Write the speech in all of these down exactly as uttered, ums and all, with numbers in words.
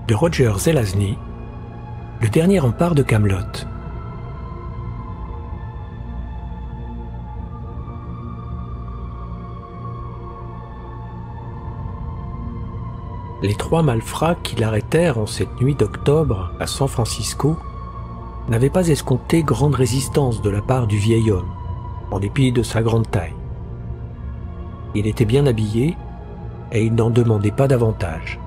de Roger Zelazny, le dernier rempart de Kaamelott. Les trois malfrats qui l'arrêtèrent en cette nuit d'octobre à San Francisco n'avaient pas escompté grande résistance de la part du vieil homme, en dépit de sa grande taille. Il était bien habillé et il n'en demandait pas davantage.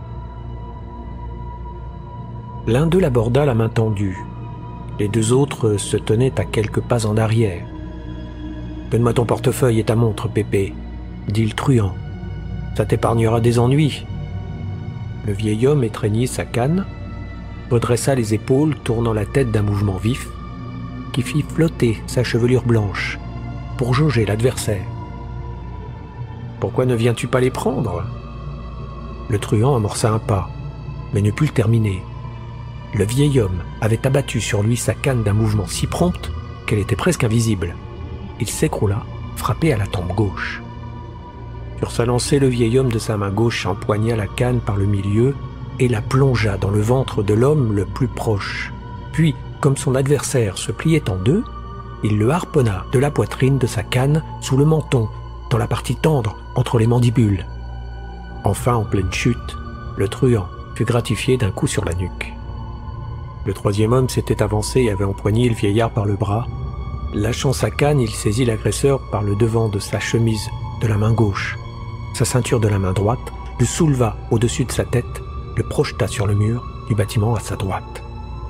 L'un d'eux l'aborda la main tendue. Les deux autres se tenaient à quelques pas en arrière. « Donne-moi ton portefeuille et ta montre, Pépé, » dit le truand. « Ça t'épargnera des ennuis. » Le vieil homme étreignit sa canne, redressa les épaules, tournant la tête d'un mouvement vif, qui fit flotter sa chevelure blanche pour jauger l'adversaire. « Pourquoi ne viens-tu pas les prendre ?» Le truand amorça un pas, mais ne put le terminer. Le vieil homme avait abattu sur lui sa canne d'un mouvement si prompt qu'elle était presque invisible. Il s'écroula, frappé à la tempe gauche. Sur sa lancée, le vieil homme de sa main gauche empoigna la canne par le milieu et la plongea dans le ventre de l'homme le plus proche. Puis, comme son adversaire se pliait en deux, il le harponna de la poitrine de sa canne sous le menton, dans la partie tendre entre les mandibules. Enfin, en pleine chute, le truand fut gratifié d'un coup sur la nuque. Le troisième homme s'était avancé et avait empoigné le vieillard par le bras. Lâchant sa canne, il saisit l'agresseur par le devant de sa chemise de la main gauche. Sa ceinture de la main droite le souleva au-dessus de sa tête, le projeta sur le mur du bâtiment à sa droite.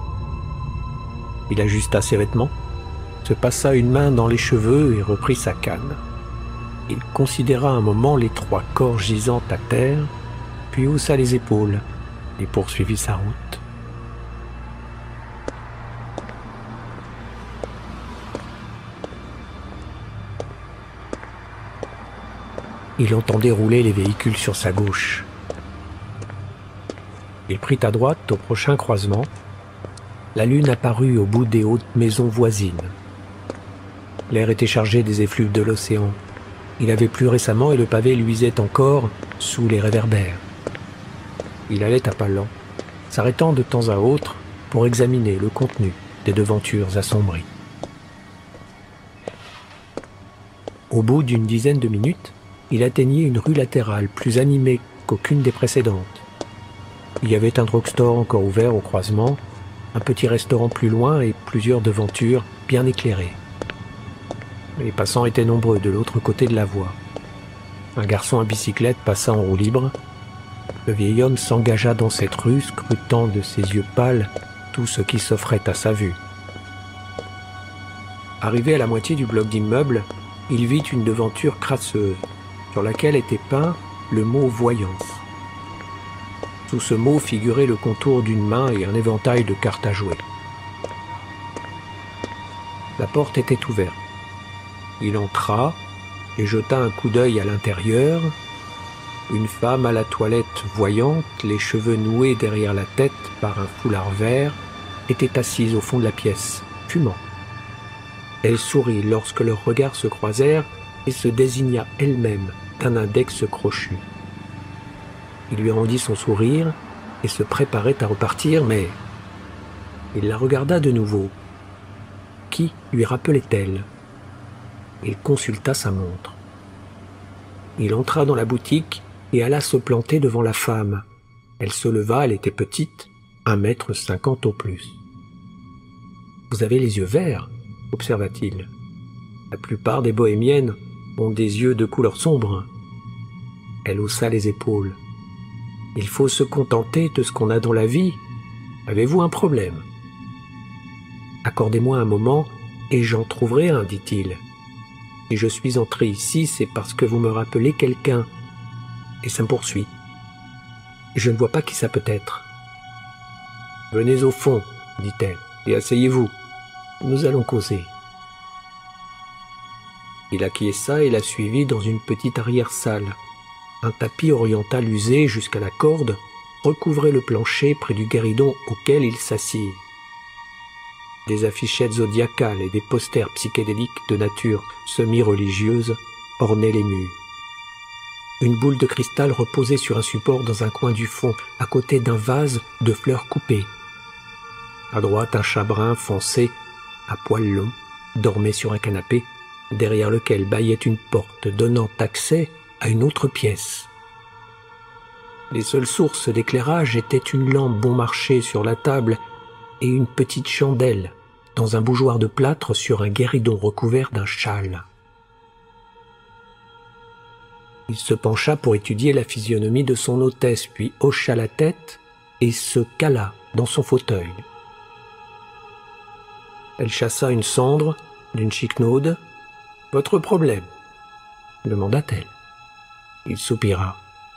Il ajusta ses vêtements, se passa une main dans les cheveux et reprit sa canne. Il considéra un moment les trois corps gisant à terre, puis haussa les épaules et poursuivit sa route. Il entendait rouler les véhicules sur sa gauche. Il prit à droite au prochain croisement. La lune apparut au bout des hautes maisons voisines. L'air était chargé des effluves de l'océan. Il avait plu récemment et le pavé luisait encore sous les réverbères. Il allait à pas lents, s'arrêtant de temps à autre pour examiner le contenu des devantures assombries. Au bout d'une dizaine de minutes, il atteignit une rue latérale plus animée qu'aucune des précédentes. Il y avait un drugstore encore ouvert au croisement, un petit restaurant plus loin et plusieurs devantures bien éclairées. Les passants étaient nombreux de l'autre côté de la voie. Un garçon à bicyclette passa en roue libre. Le vieil homme s'engagea dans cette rue, scrutant de ses yeux pâles tout ce qui s'offrait à sa vue. Arrivé à la moitié du bloc d'immeubles, il vit une devanture crasseuse, sur laquelle était peint le mot « voyance ». Sous ce mot figurait le contour d'une main et un éventail de cartes à jouer. La porte était ouverte. Il entra et jeta un coup d'œil à l'intérieur. Une femme à la toilette voyante, les cheveux noués derrière la tête par un foulard vert, était assise au fond de la pièce, fumant. Elle sourit lorsque leurs regards se croisèrent et se désigna elle-même d'un index crochu. Il lui rendit son sourire et se préparait à repartir, mais il la regarda de nouveau. Qui lui rappelait-elle? Il consulta sa montre. Il entra dans la boutique et alla se planter devant la femme. Elle se leva, elle était petite, un mètre cinquante au plus. « Vous avez les yeux verts » observa-t-il. « La plupart des bohémiennes ont des yeux de couleur sombre. » Elle haussa les épaules. « Il faut se contenter de ce qu'on a dans la vie. Avez-vous un problème ?»« Accordez-moi un moment et j'en trouverai un, dit-il. Si je suis entré ici, c'est parce que vous me rappelez quelqu'un. Et ça me poursuit. Je ne vois pas qui ça peut être. »« Venez au fond, dit-elle, et asseyez-vous. Nous allons causer. » Il acquiesça et la suivit dans une petite arrière-salle. Un tapis oriental usé jusqu'à la corde recouvrait le plancher près du guéridon auquel il s'assit. Des affichettes zodiacales et des posters psychédéliques de nature semi-religieuse ornaient les murs. une boule de cristal reposait sur un support dans un coin du fond, à côté d'un vase de fleurs coupées. À droite, un chat brun foncé, à poils longs, dormait sur un canapé, derrière lequel bâillait une porte donnant accès à une autre pièce. Les seules sources d'éclairage étaient une lampe bon marché sur la table et une petite chandelle dans un bougeoir de plâtre sur un guéridon recouvert d'un châle. Il se pencha pour étudier la physionomie de son hôtesse, puis hocha la tête et se cala dans son fauteuil. Elle chassa une cendre d'une chiquenaude. « Votre problème ?» demanda-t-elle. Il soupira.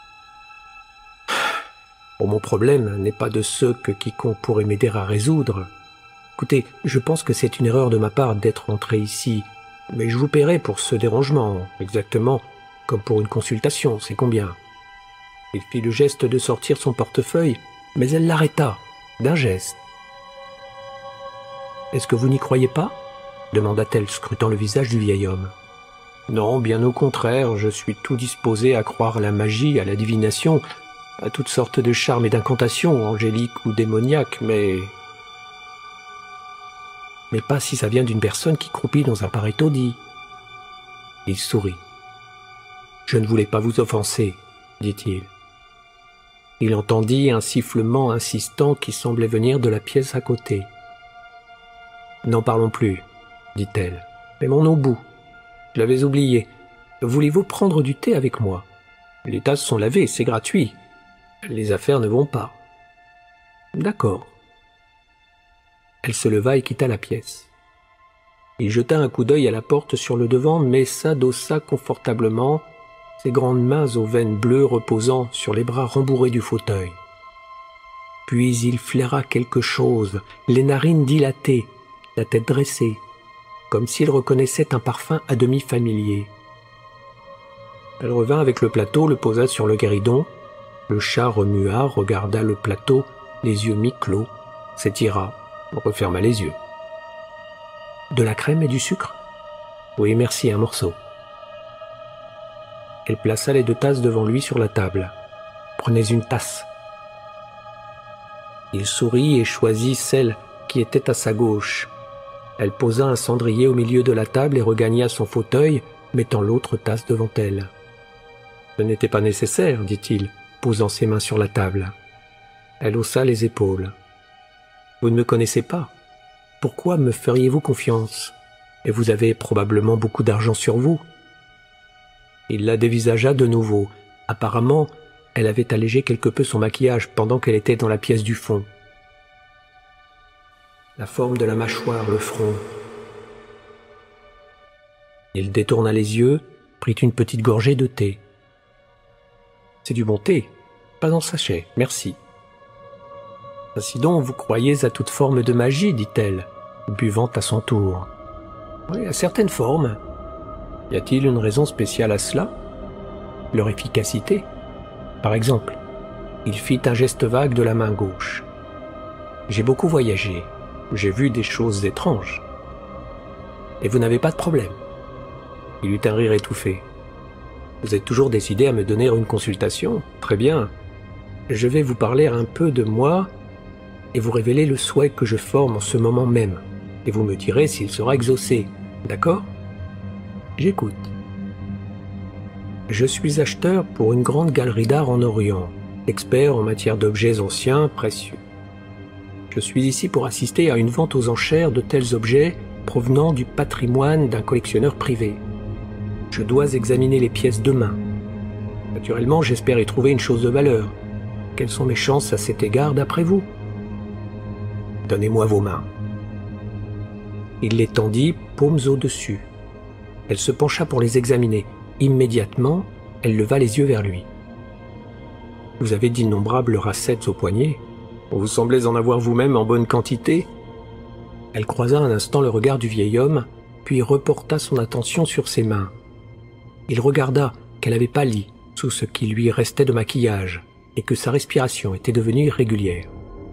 « Bon, mon problème n'est pas de ceux que quiconque pourrait m'aider à résoudre. Écoutez, je pense que c'est une erreur de ma part d'être entré ici, mais je vous paierai pour ce dérangement, exactement comme pour une consultation, c'est combien ?» Il fit le geste de sortir son portefeuille, mais elle l'arrêta, d'un geste. « Est-ce que vous n'y croyez pas ?» demanda-t-elle, scrutant le visage du vieil homme. « Non, bien au contraire, je suis tout disposé à croire à la magie, à la divination, à toutes sortes de charmes et d'incantations, angéliques ou démoniaques, mais... mais pas si ça vient d'une personne qui croupit dans un pareil taudis. » Il sourit. « Je ne voulais pas vous offenser, dit-il. » Il entendit un sifflement insistant qui semblait venir de la pièce à côté. « N'en parlons plus, dit-elle. Mais mon au bout. Je l'avais oublié. Voulez-vous prendre du thé avec moi? Les tasses sont lavées, c'est gratuit. Les affaires ne vont pas. » D'accord. Elle se leva et quitta la pièce. Il jeta un coup d'œil à la porte sur le devant, mais s'adossa confortablement, ses grandes mains aux veines bleues reposant sur les bras rembourrés du fauteuil. Puis il flaira quelque chose, les narines dilatées, la tête dressée, comme s'il reconnaissait un parfum à demi familier. Elle revint avec le plateau, le posa sur le guéridon. Le chat remua, regarda le plateau, les yeux mi-clos, s'étira, referma les yeux. « De la crème et du sucre ? » ?»« Oui, merci, un morceau. » Elle plaça les deux tasses devant lui sur la table. « Prenez une tasse. » Il sourit et choisit celle qui était à sa gauche. Elle posa un cendrier au milieu de la table et regagna son fauteuil, mettant l'autre tasse devant elle. « Ce n'était pas nécessaire, dit-il, posant ses mains sur la table. » Elle haussa les épaules. « Vous ne me connaissez pas. Pourquoi me feriez-vous confiance? Et vous avez probablement beaucoup d'argent sur vous. » Il la dévisagea de nouveau. Apparemment, elle avait allégé quelque peu son maquillage pendant qu'elle était dans la pièce du fond. La forme de la mâchoire, le front. Il détourna les yeux, prit une petite gorgée de thé. « C'est du bon thé, pas en sachet, merci. »« Ainsi donc, vous croyez à toute forme de magie, dit-elle, buvant à son tour. »« Oui, à certaines formes. Y a-t-il une raison spéciale à cela? Leur efficacité. Par exemple, il fit un geste vague de la main gauche. J'ai beaucoup voyagé. J'ai vu des choses étranges. Et vous n'avez pas de problème. Il eut un rire étouffé. Vous êtes toujours décidé à me donner une consultation? Très bien. Je vais vous parler un peu de moi et vous révéler le souhait que je forme en ce moment même. Et vous me direz s'il sera exaucé. D'accord? J'écoute. Je suis acheteur pour une grande galerie d'art en Orient, expert en matière d'objets anciens précieux. Je suis ici pour assister à une vente aux enchères de tels objets provenant du patrimoine d'un collectionneur privé. Je dois examiner les pièces demain. Naturellement, j'espère y trouver une chose de valeur. Quelles sont mes chances à cet égard d'après vous? Donnez-moi vos mains. Il les tendit, paumes au-dessus. Elle se pencha pour les examiner. Immédiatement, elle leva les yeux vers lui. « Vous avez d'innombrables racettes aux poignets. Vous semblez en avoir vous-même en bonne quantité. » Elle croisa un instant le regard du vieil homme, puis reporta son attention sur ses mains. Il regarda qu'elle avait pâli sous ce qui lui restait de maquillage et que sa respiration était devenue irrégulière.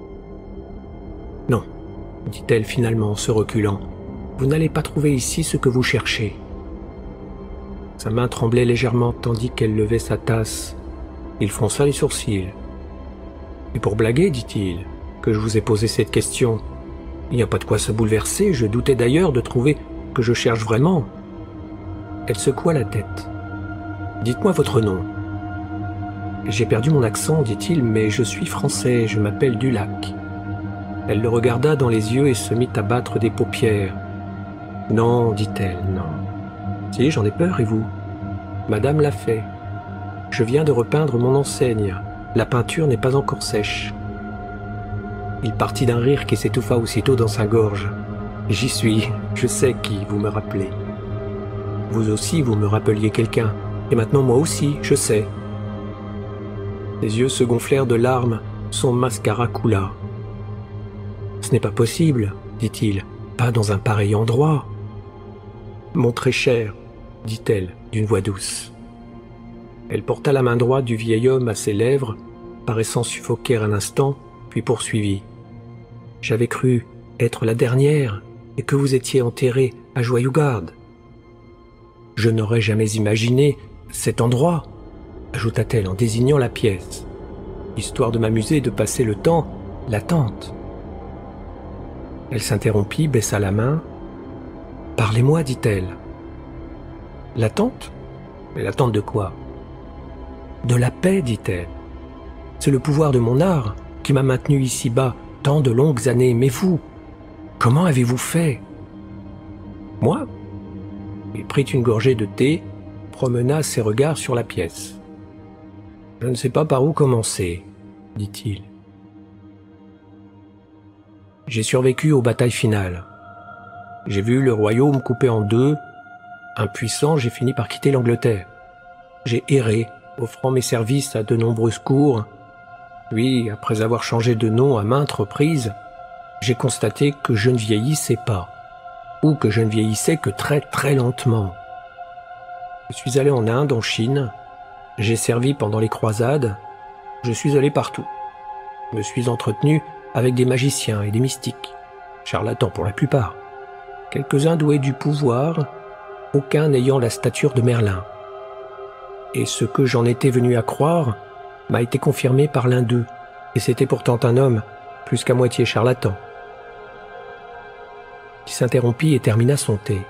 « Non, » dit-elle finalement en se reculant, « vous n'allez pas trouver ici ce que vous cherchez. » Sa main tremblait légèrement tandis qu'elle levait sa tasse. Il fronça les sourcils. « Et pour blaguer, dit-il, que je vous ai posé cette question. Il n'y a pas de quoi se bouleverser, je doutais d'ailleurs de trouver que je cherche vraiment. » Elle secoua la tête. « Dites-moi votre nom. »« J'ai perdu mon accent, dit-il, mais je suis français, je m'appelle Dulac. » Elle le regarda dans les yeux et se mit à battre des paupières. « Non, dit-elle, non. »« Si, j'en ai peur, et vous ?»« Madame l'a fait. Je viens de repeindre mon enseigne. La peinture n'est pas encore sèche. » Il partit d'un rire qui s'étouffa aussitôt dans sa gorge. « J'y suis, je sais qui vous me rappelez. Vous aussi, vous me rappeliez quelqu'un. Et maintenant, moi aussi, je sais. » Ses yeux se gonflèrent de larmes, son mascara coula. « Ce n'est pas possible, dit-il, pas dans un pareil endroit. »« Mon très cher, dit-elle d'une voix douce. » Elle porta la main droite du vieil homme à ses lèvres, paraissant suffoquer un instant, puis poursuivit. « J'avais cru être la dernière et que vous étiez enterré à Joyeux-Garde. Je n'aurais jamais imaginé cet endroit, ajouta-t-elle en désignant la pièce, histoire de m'amuser et de passer le temps, l'attente. Elle s'interrompit, baissa la main. « Parlez-moi, dit-elle. »« L'attente ? Mais l'attente de quoi ? » ?»« De la paix, dit-elle. C'est le pouvoir de mon art qui m'a maintenu ici-bas tant de longues années. Mais vous, comment avez-vous fait ?»« Moi ?» Il prit une gorgée de thé, promena ses regards sur la pièce. « Je ne sais pas par où commencer, dit-il. J'ai survécu aux batailles finales. J'ai vu le royaume coupé en deux. Impuissant, j'ai fini par quitter l'Angleterre. J'ai erré, offrant mes services à de nombreuses cours. Puis, après avoir changé de nom à maintes reprises, j'ai constaté que je ne vieillissais pas, ou que je ne vieillissais que très très lentement. Je suis allé en Inde, en Chine, j'ai servi pendant les croisades, je suis allé partout. Je me suis entretenu avec des magiciens et des mystiques, charlatans pour la plupart, quelques-uns doués du pouvoir, aucun n'ayant la stature de Merlin. Et ce que j'en étais venu à croire m'a été confirmé par l'un d'eux, et c'était pourtant un homme, plus qu'à moitié charlatan. Il s'interrompit et termina son thé.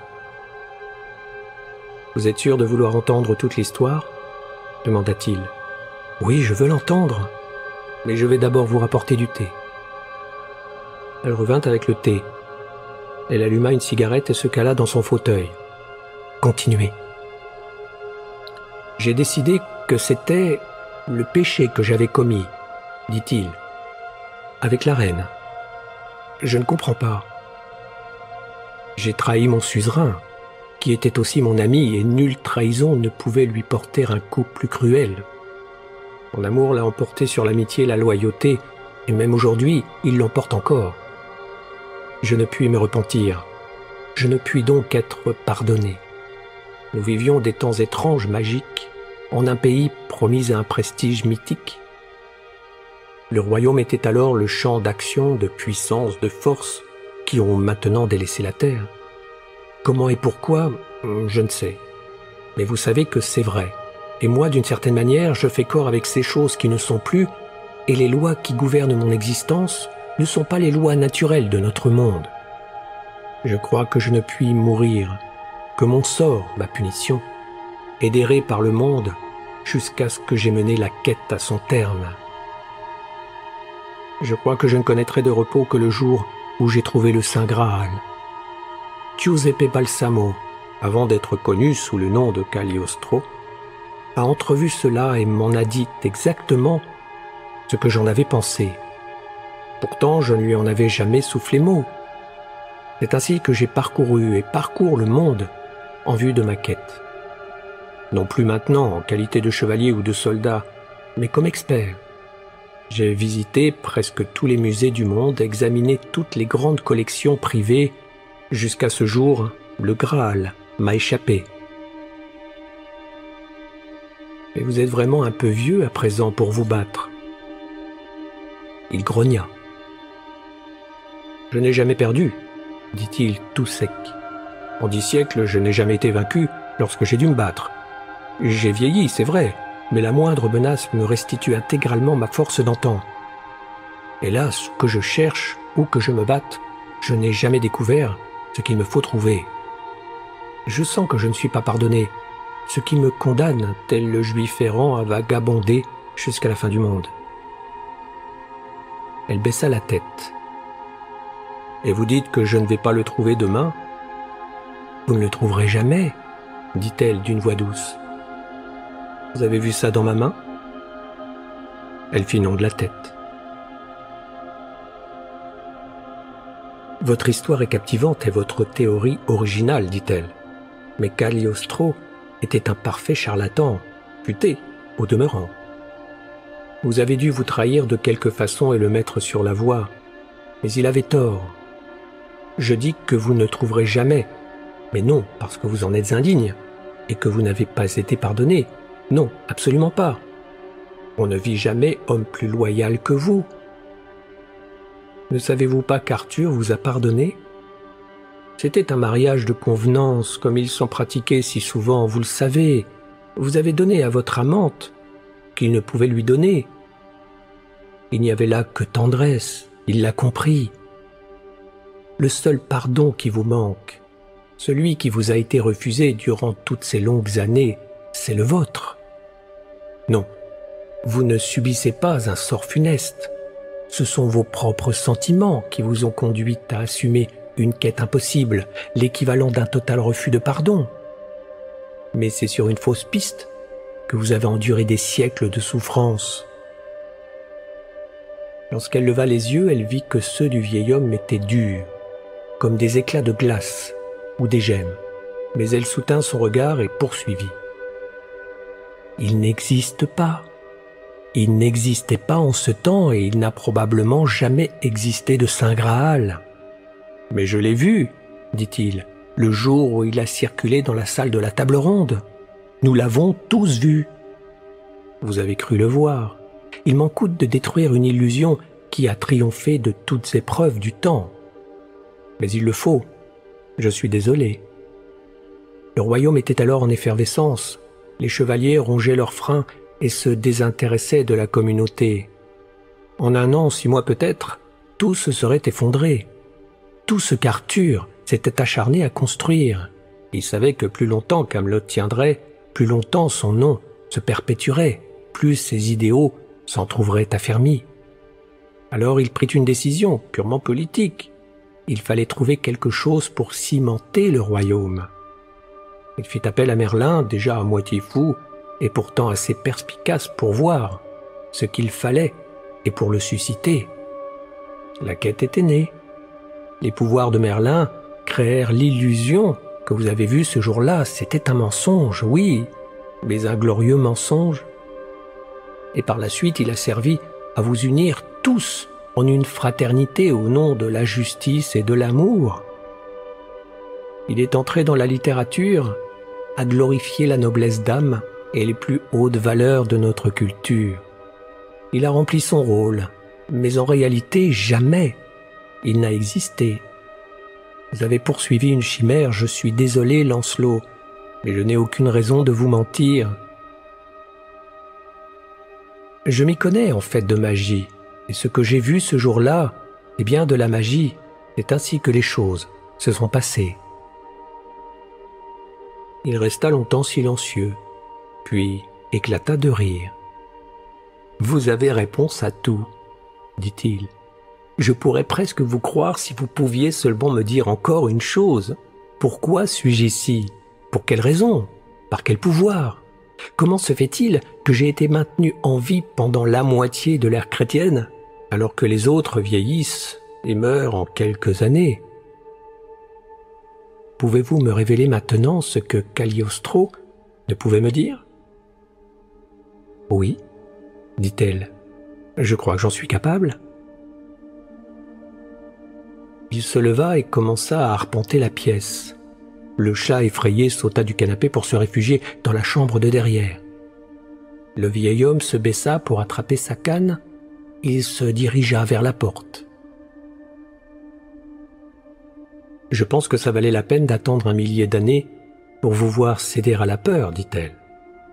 « Vous êtes sûr de vouloir entendre toute l'histoire ?» demanda-t-il. « Oui, je veux l'entendre, mais je vais d'abord vous rapporter du thé. » Elle revint avec le thé. Elle alluma une cigarette et se cala dans son fauteuil. « Continuez. » « J'ai décidé que c'était le péché que j'avais commis, dit-il, avec la reine. Je ne comprends pas. J'ai trahi mon suzerain, qui était aussi mon ami, et nulle trahison ne pouvait lui porter un coup plus cruel. Mon amour l'a emporté sur l'amitié et la loyauté, et même aujourd'hui, il l'emporte encore. Je ne puis me repentir. Je ne puis donc être pardonné. Nous vivions des temps étranges, magiques, en un pays promis à un prestige mythique. Le royaume était alors le champ d'action, de puissance, de force, qui ont maintenant délaissé la terre. Comment et pourquoi, je ne sais. Mais vous savez que c'est vrai. Et moi, d'une certaine manière, je fais corps avec ces choses qui ne sont plus, et les lois qui gouvernent mon existence ne sont pas les lois naturelles de notre monde. Je crois que je ne puis mourir, que mon sort, ma punition, est par le monde jusqu'à ce que j'aie mené la quête à son terme. Je crois que je ne connaîtrai de repos que le jour où j'ai trouvé le Saint Graal. Giuseppe Balsamo, avant d'être connu sous le nom de Cagliostro, a entrevu cela et m'en a dit exactement ce que j'en avais pensé. Pourtant, je ne lui en avais jamais soufflé mot. C'est ainsi que j'ai parcouru et parcours le monde en vue de ma quête. Non plus maintenant en qualité de chevalier ou de soldat, mais comme expert. J'ai visité presque tous les musées du monde, examiné toutes les grandes collections privées. Jusqu'à ce jour, le Graal m'a échappé. Mais vous êtes vraiment un peu vieux à présent pour vous battre. Il grogna. Je n'ai jamais perdu, dit-il tout sec. En dix siècles, je n'ai jamais été vaincu lorsque j'ai dû me battre. J'ai vieilli, c'est vrai, mais la moindre menace me restitue intégralement ma force d'antan. Hélas, que je cherche ou que je me batte, je n'ai jamais découvert ce qu'il me faut trouver. Je sens que je ne suis pas pardonné, ce qui me condamne, tel le juif errant, à vagabonder jusqu'à la fin du monde. Elle baissa la tête. « Et vous dites que je ne vais pas le trouver demain ? » ?»« Vous ne le trouverez jamais, » dit-elle d'une voix douce. « Vous avez vu ça dans ma main ?» Elle fit non de la tête. « Votre histoire est captivante et votre théorie originale, dit-elle. Mais Cagliostro était un parfait charlatan, futé, au demeurant. Vous avez dû vous trahir de quelque façon et le mettre sur la voie, mais il avait tort. Je dis que vous ne trouverez jamais, mais non parce que vous en êtes indigne, et que vous n'avez pas été pardonné. Non, absolument pas. On ne vit jamais homme plus loyal que vous. Ne savez-vous pas qu'Arthur vous a pardonné ? C'était un mariage de convenance, comme ils sont pratiqués si souvent, vous le savez. Vous avez donné à votre amante qu'il ne pouvait lui donner. Il n'y avait là que tendresse, il l'a compris. Le seul pardon qui vous manque, celui qui vous a été refusé durant toutes ces longues années, c'est le vôtre. Non, vous ne subissez pas un sort funeste. Ce sont vos propres sentiments qui vous ont conduit à assumer une quête impossible, l'équivalent d'un total refus de pardon. Mais c'est sur une fausse piste que vous avez enduré des siècles de souffrance. Lorsqu'elle leva les yeux, elle vit que ceux du vieil homme étaient durs, comme des éclats de glace ou des gemmes, mais elle soutint son regard et poursuivit. Il n'existe pas. Il n'existait pas en ce temps et il n'a probablement jamais existé de Saint Graal. Mais je l'ai vu, dit-il, le jour où il a circulé dans la salle de la table ronde. Nous l'avons tous vu. Vous avez cru le voir. Il m'en coûte de détruire une illusion qui a triomphé de toutes épreuves du temps. Mais il le faut. Je suis désolé. Le royaume était alors en effervescence. Les chevaliers rongeaient leurs freins et se désintéressaient de la communauté. En un an, six mois peut-être, tout se serait effondré. Tout ce qu'Arthur s'était acharné à construire. Il savait que plus longtemps Camelot tiendrait, plus longtemps son nom se perpétuerait, plus ses idéaux s'en trouveraient affermis. Alors il prit une décision purement politique. Il fallait trouver quelque chose pour cimenter le royaume. Il fit appel à Merlin, déjà à moitié fou, et pourtant assez perspicace pour voir ce qu'il fallait et pour le susciter. La quête était née. Les pouvoirs de Merlin créèrent l'illusion que vous avez vue ce jour-là. C'était un mensonge, oui, mais un glorieux mensonge. Et par la suite, il a servi à vous unir tous en une fraternité au nom de la justice et de l'amour. Il est entré dans la littérature à glorifier la noblesse d'âme et les plus hautes valeurs de notre culture. Il a rempli son rôle, mais en réalité, jamais il n'a existé. Vous avez poursuivi une chimère, je suis désolé, Lancelot, mais je n'ai aucune raison de vous mentir. Je m'y connais en fait de magie, et ce que j'ai vu ce jour-là, c'est bien de la magie. C'est ainsi que les choses se sont passées. Il resta longtemps silencieux, puis éclata de rire. « Vous avez réponse à tout, dit-il. Je pourrais presque vous croire si vous pouviez seulement me dire encore une chose. Pourquoi suis-je ici? Pour quelle raison? Par quel pouvoir? Comment se fait-il que j'ai été maintenu en vie pendant la moitié de l'ère chrétienne, alors que les autres vieillissent et meurent en quelques années? Pouvez-vous me révéler maintenant ce que Cagliostro ne pouvait me dire? » « Oui, dit-elle. Je crois que j'en suis capable. » Il se leva et commença à arpenter la pièce. Le chat effrayé sauta du canapé pour se réfugier dans la chambre de derrière. Le vieil homme se baissa pour attraper sa canne. Il se dirigea vers la porte. « Je pense que ça valait la peine d'attendre un millier d'années pour vous voir céder à la peur, dit-elle.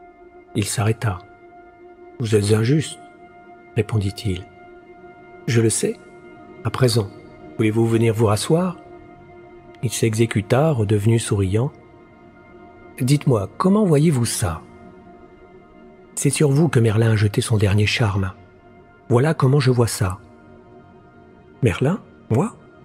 Il s'arrêta. « Vous êtes injuste, » répondit-il. « Je le sais. À présent, voulez-vous venir vous rasseoir ?» Il s'exécuta, redevenu souriant. « Dites-moi, comment voyez-vous ça ? C'est sur vous que Merlin a jeté son dernier charme. Voilà comment je vois ça. » « Merlin ? Moi ? Pourquoi ? »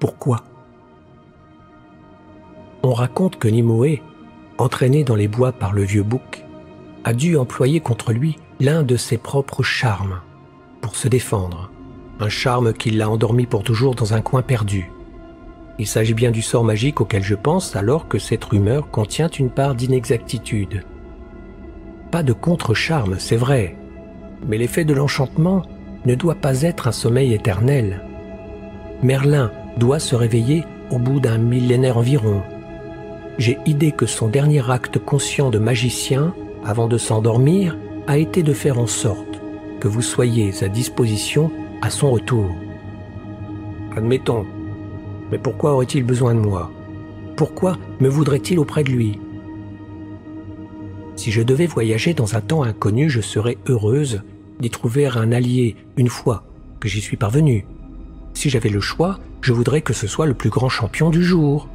On raconte que Nimue, entraîné dans les bois par le vieux bouc, a dû employer contre lui l'un de ses propres charmes pour se défendre, un charme qui l'a endormi pour toujours dans un coin perdu. Il s'agit bien du sort magique auquel je pense alors que cette rumeur contient une part d'inexactitude. Pas de contre-charme, c'est vrai, mais l'effet de l'enchantement ne doit pas être un sommeil éternel. Merlin doit se réveiller au bout d'un millénaire environ. J'ai idée que son dernier acte conscient de magicien, avant de s'endormir, a été de faire en sorte que vous soyez à disposition à son retour. Admettons. Mais pourquoi aurait-il besoin de moi? Pourquoi me voudrait-il auprès de lui? Si je devais voyager dans un temps inconnu, je serais heureuse d'y trouver un allié une fois que j'y suis parvenue. Si j'avais le choix, je voudrais que ce soit le plus grand champion du jour.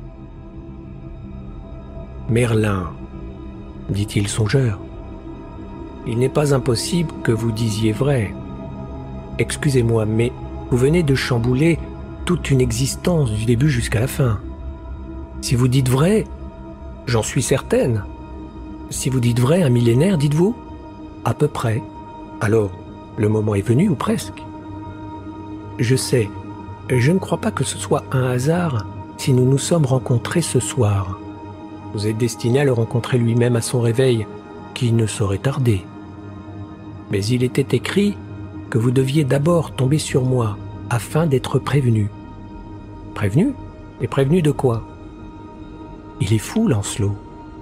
Merlin, dit-il songeur, il n'est pas impossible que vous disiez vrai. Excusez-moi, mais vous venez de chambouler toute une existence du début jusqu'à la fin. Si vous dites vrai, j'en suis certaine. Si vous dites vrai un millénaire, dites-vous? À peu près. Alors, le moment est venu ou presque? Je sais, je ne crois pas que ce soit un hasard si nous nous sommes rencontrés ce soir. Vous êtes destiné à le rencontrer lui-même à son réveil, qui ne saurait tarder. Mais il était écrit que vous deviez d'abord tomber sur moi, afin d'être prévenu. Prévenu? Et prévenu de quoi? Il est fou, Lancelot.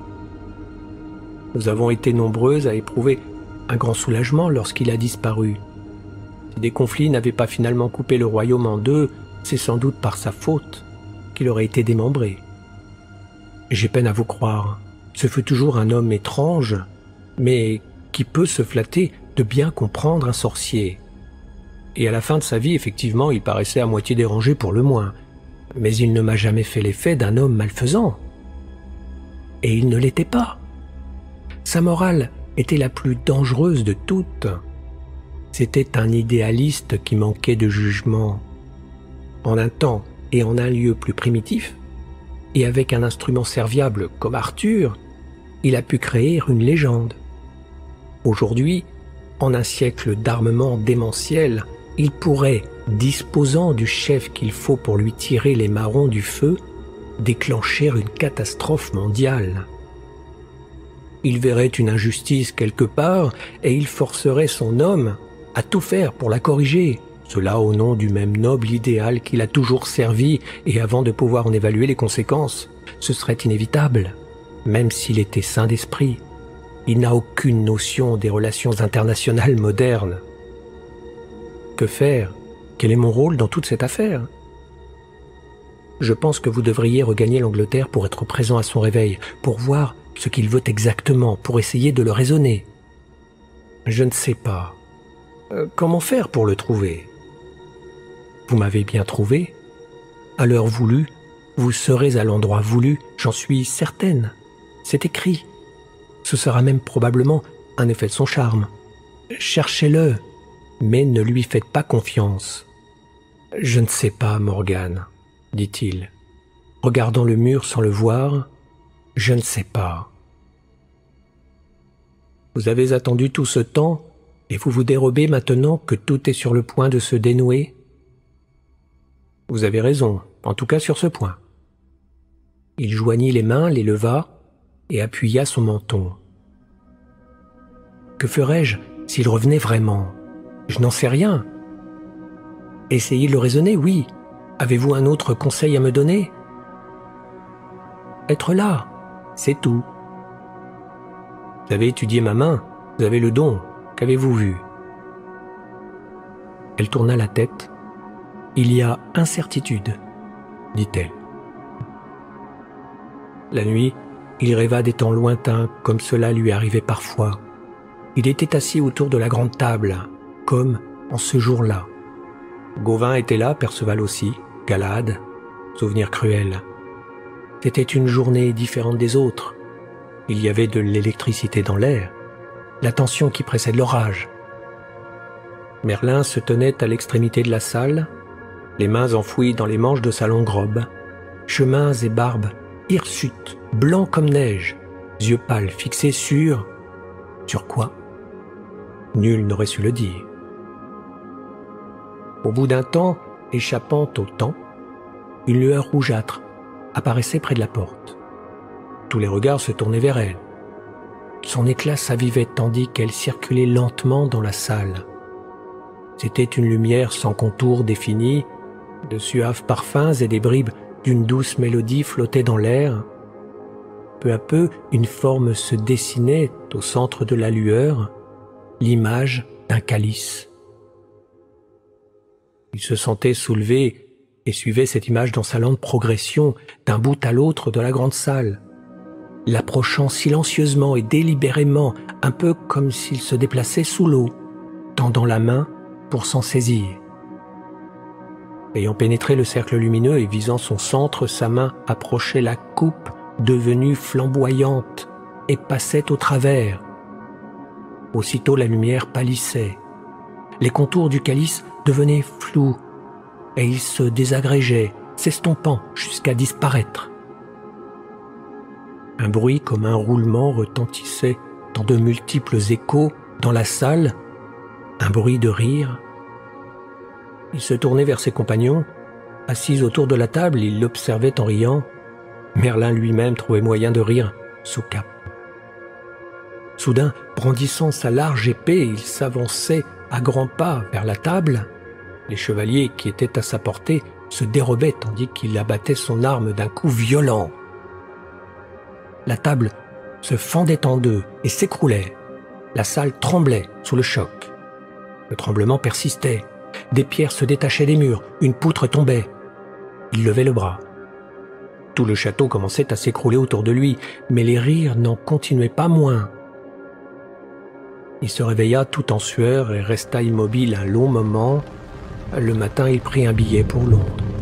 Nous avons été nombreuses à éprouver un grand soulagement lorsqu'il a disparu. Si des conflits n'avaient pas finalement coupé le royaume en deux, c'est sans doute par sa faute qu'il aurait été démembré. J'ai peine à vous croire. Ce fut toujours un homme étrange, mais qui peut se flatter de bien comprendre un sorcier. Et à la fin de sa vie, effectivement, il paraissait à moitié dérangé pour le moins. Mais il ne m'a jamais fait l'effet d'un homme malfaisant. Et il ne l'était pas. Sa morale était la plus dangereuse de toutes. C'était un idéaliste qui manquait de jugement. En un temps et en un lieu plus primitif, et avec un instrument serviable comme Arthur, il a pu créer une légende. Aujourd'hui, en un siècle d'armement démentiel, il pourrait, disposant du chef qu'il faut pour lui tirer les marrons du feu, déclencher une catastrophe mondiale. Il verrait une injustice quelque part et il forcerait son homme à tout faire pour la corriger, cela au nom du même noble idéal qu'il a toujours servi, et avant de pouvoir en évaluer les conséquences, ce serait inévitable, même s'il était sain d'esprit. Il n'a aucune notion des relations internationales modernes. Que faire? Quel est mon rôle dans toute cette affaire? Je pense que vous devriez regagner l'Angleterre pour être présent à son réveil, pour voir ce qu'il veut exactement, pour essayer de le raisonner. Je ne sais pas. Euh, comment faire pour le trouver? Vous m'avez bien trouvé. À l'heure voulue, vous serez à l'endroit voulu, j'en suis certaine. C'est écrit. Ce sera même probablement un effet de son charme. Cherchez-le, mais ne lui faites pas confiance. Je ne sais pas, Morgane, dit-il, regardant le mur sans le voir. Je ne sais pas. Vous avez attendu tout ce temps et vous vous dérobez maintenant que tout est sur le point de se dénouer? Vous avez raison, en tout cas sur ce point. Il joignit les mains, les leva et appuya son menton. Que ferais-je s'il revenait vraiment? Je n'en sais rien. Essayez de le raisonner, oui. Avez-vous un autre conseil à me donner? Être là, c'est tout. Vous avez étudié ma main, vous avez le don. Qu'avez-vous vu? Elle tourna la tête. Il y a incertitude, dit-elle. La nuit, il rêva des temps lointains comme cela lui arrivait parfois. Il était assis autour de la grande table, comme en ce jour-là. Gauvin était là, Perceval aussi, Galahad, souvenir cruel. C'était une journée différente des autres. Il y avait de l'électricité dans l'air, la tension qui précède l'orage. Merlin se tenait à l'extrémité de la salle, les mains enfouies dans les manches de sa longue robe, chemins et barbes hirsutes, blancs comme neige, yeux pâles fixés sur... Sur quoi? Nul n'aurait su le dire. Au bout d'un temps, échappant au temps, une lueur rougeâtre apparaissait près de la porte. Tous les regards se tournaient vers elle. Son éclat s'avivait tandis qu'elle circulait lentement dans la salle. C'était une lumière sans contour défini, de suaves parfums et des bribes d'une douce mélodie flottaient dans l'air. Peu à peu, une forme se dessinait au centre de la lueur, l'image d'un calice. Il se sentait soulevé et suivait cette image dans sa lente progression d'un bout à l'autre de la grande salle, l'approchant silencieusement et délibérément, un peu comme s'il se déplaçait sous l'eau, tendant la main pour s'en saisir. Ayant pénétré le cercle lumineux et visant son centre, sa main approchait la coupe devenue flamboyante et passait au travers. Aussitôt la lumière pâlissait. Les contours du calice devenaient flous et ils se désagrégeaient, s'estompant jusqu'à disparaître. Un bruit comme un roulement retentissait dans de multiples échos dans la salle, un bruit de rire. Il se tournait vers ses compagnons. Assis autour de la table, il l'observait en riant. Merlin lui-même trouvait moyen de rire sous cape. Soudain, brandissant sa large épée, il s'avançait à grands pas vers la table. Les chevaliers qui étaient à sa portée se dérobaient tandis qu'il abattait son arme d'un coup violent. La table se fendait en deux et s'écroulait. La salle tremblait sous le choc. Le tremblement persistait. Des pierres se détachaient des murs, une poutre tombait. Il levait le bras. Tout le château commençait à s'écrouler autour de lui, mais les rires n'en continuaient pas moins. Il se réveilla tout en sueur et resta immobile un long moment. Le matin, il prit un billet pour Londres.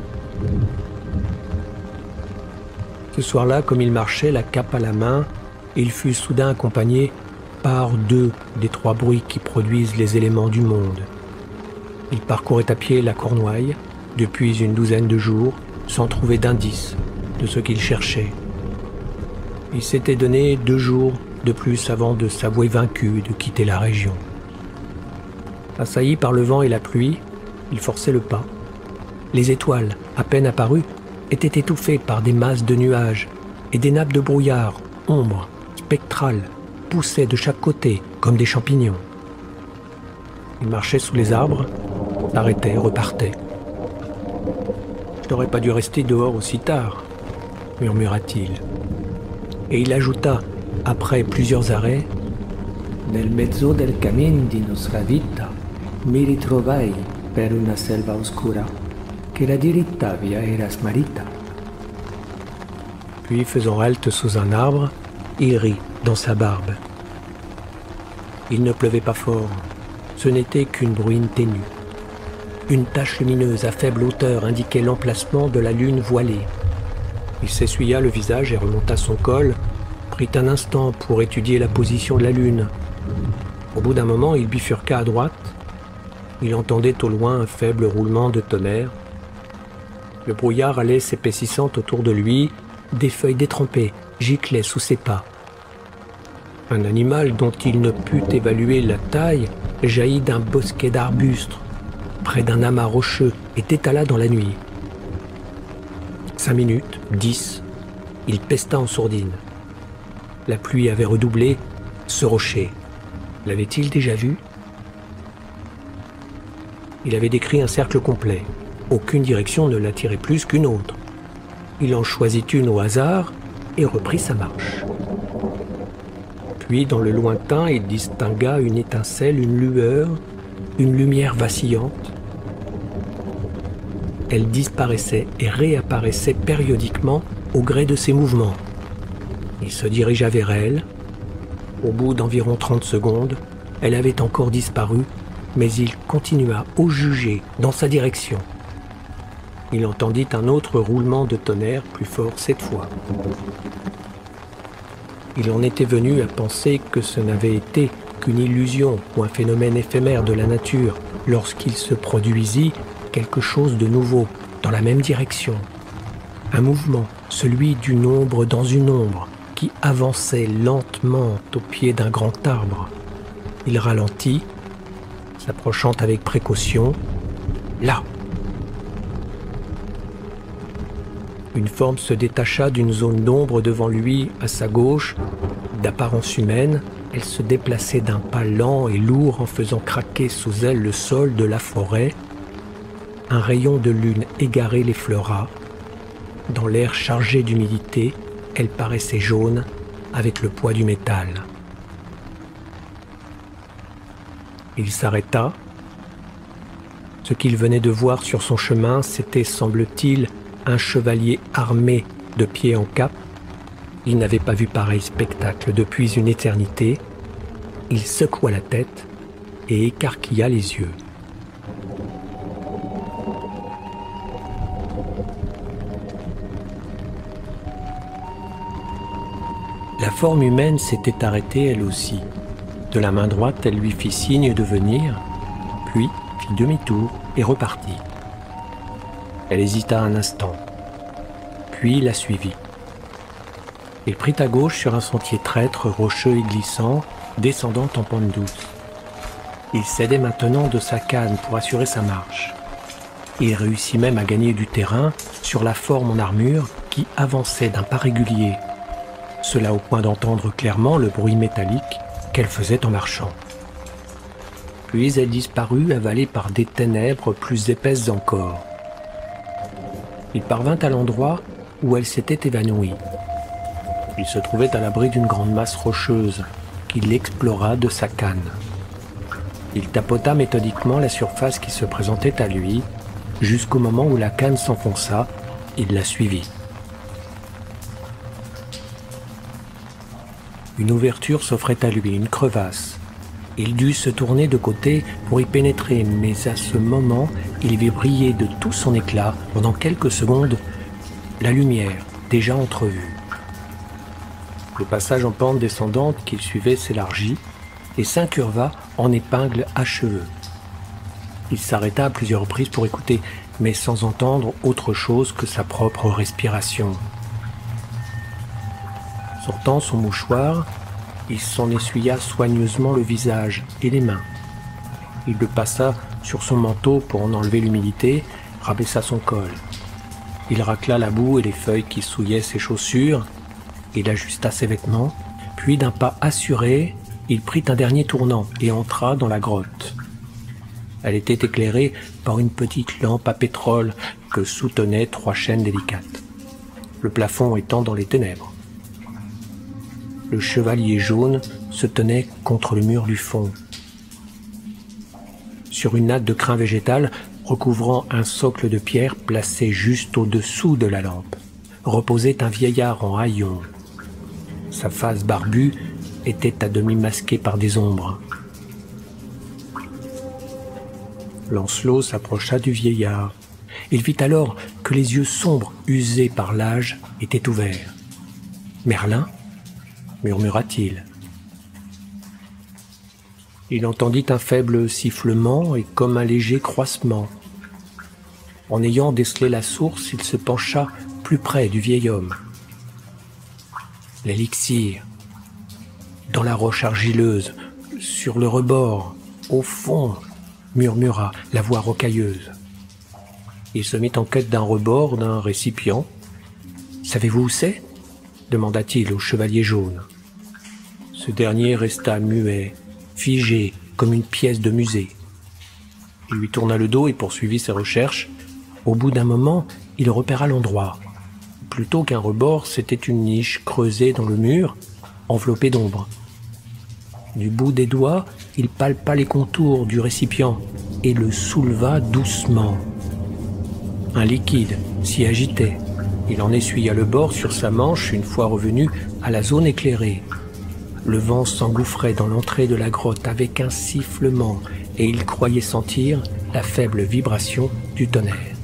Ce soir-là, comme il marchait, la cape à la main, il fut soudain accompagné par deux des trois bruits qui produisent les éléments du monde. Il parcourait à pied la Cornouaille depuis une douzaine de jours, sans trouver d'indice de ce qu'il cherchait. Il s'était donné deux jours de plus avant de s'avouer vaincu de quitter la région. Assailli par le vent et la pluie, il forçait le pas. Les étoiles, à peine apparues, étaient étouffées par des masses de nuages et des nappes de brouillard, ombres, spectrales, poussaient de chaque côté comme des champignons. Il marchait sous les arbres, s'arrêtait, repartait. « Je n'aurais pas dû rester dehors aussi tard », murmura-t-il. Et il ajouta, après plusieurs arrêts, « Nel mezzo del cammin di nostra vita mi ritrovai per una selva oscura che la diritta via era smarrita. » Puis, faisant halte sous un arbre, il rit dans sa barbe. Il ne pleuvait pas fort, ce n'était qu'une bruine ténue. Une tache lumineuse à faible hauteur indiquait l'emplacement de la lune voilée. Il s'essuya le visage et remonta son col, prit un instant pour étudier la position de la lune. Au bout d'un moment, il bifurqua à droite. Il entendait au loin un faible roulement de tonnerre. Le brouillard allait s'épaississant autour de lui, des feuilles détrempées giclaient sous ses pas. Un animal dont il ne put évaluer la taille jaillit d'un bosquet d'arbustes, près d'un amas rocheux, et étala dans la nuit. Cinq minutes, dix, il pesta en sourdine. La pluie avait redoublé. Ce rocher, l'avait-il déjà vu? Il avait décrit un cercle complet. Aucune direction ne l'attirait plus qu'une autre. Il en choisit une au hasard et reprit sa marche. Puis, dans le lointain, il distingua une étincelle, une lueur, une lumière vacillante. Elle disparaissait et réapparaissait périodiquement au gré de ses mouvements. Il se dirigea vers elle. Au bout d'environ trente secondes, Elle avait encore disparu, mais il continua au juger dans sa direction. Il entendit un autre roulement de tonnerre, plus fort cette fois. Il en était venu à penser que ce n'avait été qu'une illusion ou un phénomène éphémère de la nature lorsqu'il se produisit quelque chose de nouveau dans la même direction. Un mouvement, celui d'une ombre dans une ombre, qui avançait lentement au pied d'un grand arbre. Il ralentit, s'approchant avec précaution. Là! Une forme se détacha d'une zone d'ombre devant lui, à sa gauche. D'apparence humaine, elle se déplaçait d'un pas lent et lourd en faisant craquer sous elle le sol de la forêt. Un rayon de lune égaré l'effleura. Dans l'air chargé d'humidité, elle paraissait jaune avec le poids du métal. Il s'arrêta. Ce qu'il venait de voir sur son chemin, c'était, semble-t-il, un chevalier armé de pied en cap. Il n'avait pas vu pareil spectacle depuis une éternité. Il secoua la tête et écarquilla les yeux. La forme humaine s'était arrêtée elle aussi. De la main droite, elle lui fit signe de venir, puis fit demi-tour et repartit. Elle hésita un instant, puis la suivit. Il prit à gauche sur un sentier traître, rocheux et glissant, descendant en pente douce. Il s'aidait maintenant de sa canne pour assurer sa marche. Il réussit même à gagner du terrain sur la forme en armure qui avançait d'un pas régulier, cela au point d'entendre clairement le bruit métallique qu'elle faisait en marchant. Puis elle disparut, avalée par des ténèbres plus épaisses encore. Il parvint à l'endroit où elle s'était évanouie. Il se trouvait à l'abri d'une grande masse rocheuse qu'il explora de sa canne. Il tapota méthodiquement la surface qui se présentait à lui, jusqu'au moment où la canne s'enfonça. Il la suivit. Une ouverture s'offrait à lui, une crevasse. Il dut se tourner de côté pour y pénétrer, mais à ce moment, il vit briller de tout son éclat, pendant quelques secondes, la lumière déjà entrevue. Le passage en pente descendante qu'il suivait s'élargit et s'incurva en épingle à cheveux. Il s'arrêta à plusieurs reprises pour écouter, mais sans entendre autre chose que sa propre respiration. Sortant son mouchoir, il s'en essuya soigneusement le visage et les mains. Il le passa sur son manteau pour en enlever l'humidité, rabaissa son col. Il racla la boue et les feuilles qui souillaient ses chaussures. Il ajusta ses vêtements, puis d'un pas assuré, il prit un dernier tournant et entra dans la grotte. Elle était éclairée par une petite lampe à pétrole que soutenaient trois chaînes délicates, le plafond étant dans les ténèbres. Le chevalier jaune se tenait contre le mur du fond. Sur une natte de crin végétal, recouvrant un socle de pierre placé juste au-dessous de la lampe, reposait un vieillard en haillons. Sa face barbue était à demi masquée par des ombres. Lancelot s'approcha du vieillard. Il vit alors que les yeux sombres, usés par l'âge, étaient ouverts. « Merlin ?» murmura-t-il. Il entendit un faible sifflement et comme un léger croissement. En ayant décelé la source, il se pencha plus près du vieil homme. L'élixir, dans la roche argileuse, sur le rebord, au fond, murmura la voix rocailleuse. Il se mit en quête d'un rebord, d'un récipient. « Savez-vous où c'est ?» demanda-t-il au chevalier jaune. Ce dernier resta muet, figé comme une pièce de musée. Il lui tourna le dos et poursuivit ses recherches. Au bout d'un moment, il repéra l'endroit. Plutôt qu'un rebord, c'était une niche creusée dans le mur, enveloppée d'ombre. Du bout des doigts, il palpa les contours du récipient et le souleva doucement. Un liquide s'y agitait. Il en essuya le bord sur sa manche une fois revenu à la zone éclairée. le vent s'engouffrait dans l'entrée de la grotte avec un sifflement et il croyait sentir la faible vibration du tonnerre.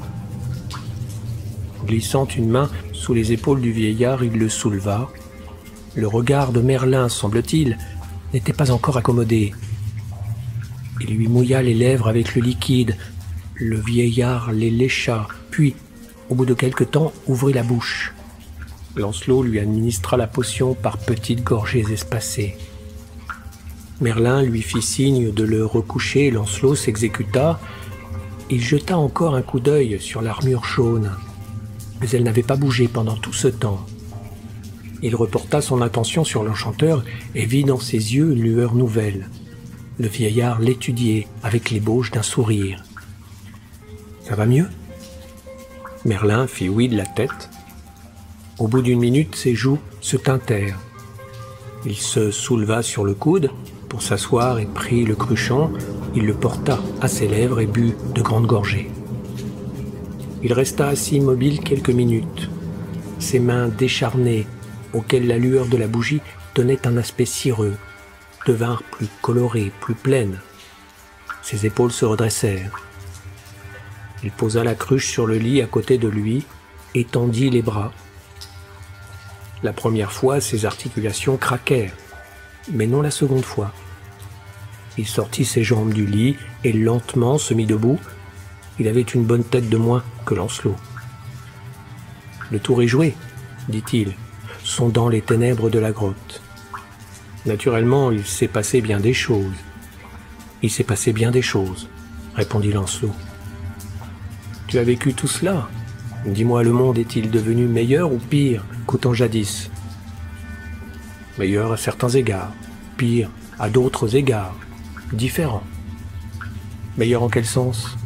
Glissant une main sous les épaules du vieillard, il le souleva. Le regard de Merlin, semble-t-il, n'était pas encore accommodé. Il lui mouilla les lèvres avec le liquide. Le vieillard les lécha, puis, au bout de quelque temps, ouvrit la bouche. Lancelot lui administra la potion par petites gorgées espacées. Merlin lui fit signe de le recoucher, Lancelot s'exécuta. Il jeta encore un coup d'œil sur l'armure jaune, mais elle n'avait pas bougé pendant tout ce temps. Il reporta son attention sur l'enchanteur et vit dans ses yeux une lueur nouvelle. Le vieillard l'étudiait avec l'ébauche d'un sourire. « Ça va mieux ?» Merlin fit oui de la tête. Au bout d'une minute, ses joues se teintèrent. Il se souleva sur le coude pour s'asseoir et prit le cruchon. Il le porta à ses lèvres et but de grandes gorgées. Il resta assis immobile quelques minutes. Ses mains décharnées, auxquelles la lueur de la bougie donnait un aspect cireux, devinrent plus colorées, plus pleines. Ses épaules se redressèrent. Il posa la cruche sur le lit à côté de lui et tendit les bras. La première fois, ses articulations craquèrent, mais non la seconde fois. Il sortit ses jambes du lit et lentement se mit debout. Il avait une bonne tête de moins que Lancelot. « Le tour est joué, » dit-il, sondant les ténèbres de la grotte. Naturellement, il s'est passé bien des choses. Il s'est passé bien des choses, répondit Lancelot. Tu as vécu tout cela? Dis-moi, le monde est-il devenu meilleur ou pire qu'au temps jadis? Meilleur à certains égards, pire à d'autres égards, différents. Meilleur en quel sens?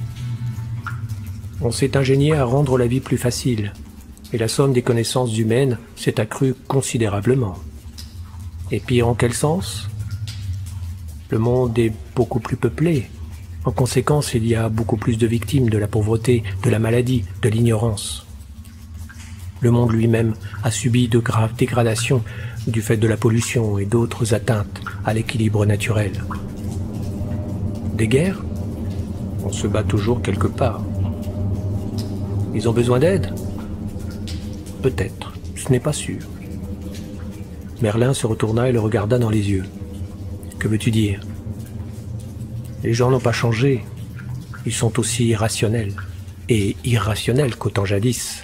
On s'est ingénié à rendre la vie plus facile, et la somme des connaissances humaines s'est accrue considérablement. Et pire en quel sens? Le monde est beaucoup plus peuplé. En conséquence, il y a beaucoup plus de victimes de la pauvreté, de la maladie, de l'ignorance. Le monde lui-même a subi de graves dégradations du fait de la pollution et d'autres atteintes à l'équilibre naturel. Des guerres? On se bat toujours quelque part. Ils ont besoin d'aide? Peut-être, ce n'est pas sûr. Merlin se retourna et le regarda dans les yeux. Que veux-tu dire? Les gens n'ont pas changé. Ils sont aussi irrationnels, et irrationnels qu'au temps jadis.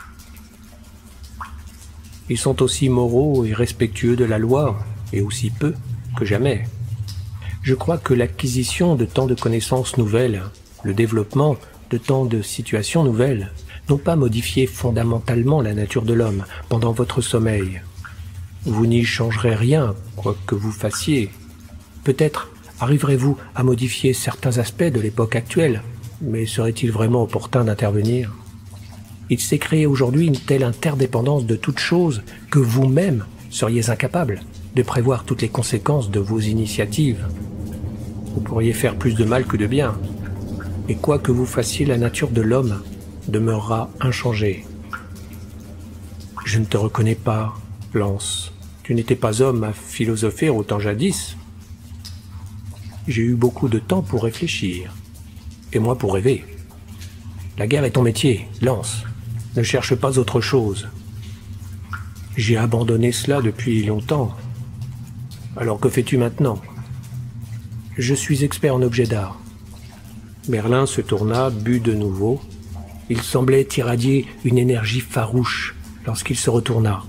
Ils sont aussi moraux et respectueux de la loi, et aussi peu que jamais. Je crois que l'acquisition de tant de connaissances nouvelles, le développement de tant de situations nouvelles, n'ont pas modifié fondamentalement la nature de l'homme pendant votre sommeil. Vous n'y changerez rien, quoi que vous fassiez. Peut-être arriverez-vous à modifier certains aspects de l'époque actuelle, mais serait-il vraiment opportun d'intervenir? Il s'est créé aujourd'hui une telle interdépendance de toutes choses que vous-même seriez incapable de prévoir toutes les conséquences de vos initiatives. Vous pourriez faire plus de mal que de bien, et quoi que vous fassiez, la nature de l'homme demeurera inchangée. Je ne te reconnais pas, Lance. Tu n'étais pas homme à philosopher au temps jadis. J'ai eu beaucoup de temps pour réfléchir, et moi pour rêver. La guerre est ton métier, Lance. Ne cherche pas autre chose. J'ai abandonné cela depuis longtemps. Alors que fais-tu maintenant? Je suis expert en objets d'art. Merlin se tourna, but de nouveau. Il semblait irradier une énergie farouche lorsqu'il se retourna.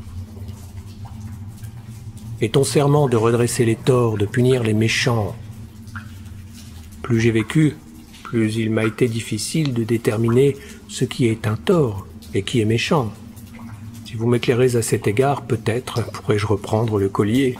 Et ton serment de redresser les torts, de punir les méchants? Plus j'ai vécu, plus il m'a été difficile de déterminer ce qui est un tort et qui est méchant. Si vous m'éclairez à cet égard, peut-être pourrais-je reprendre le collier.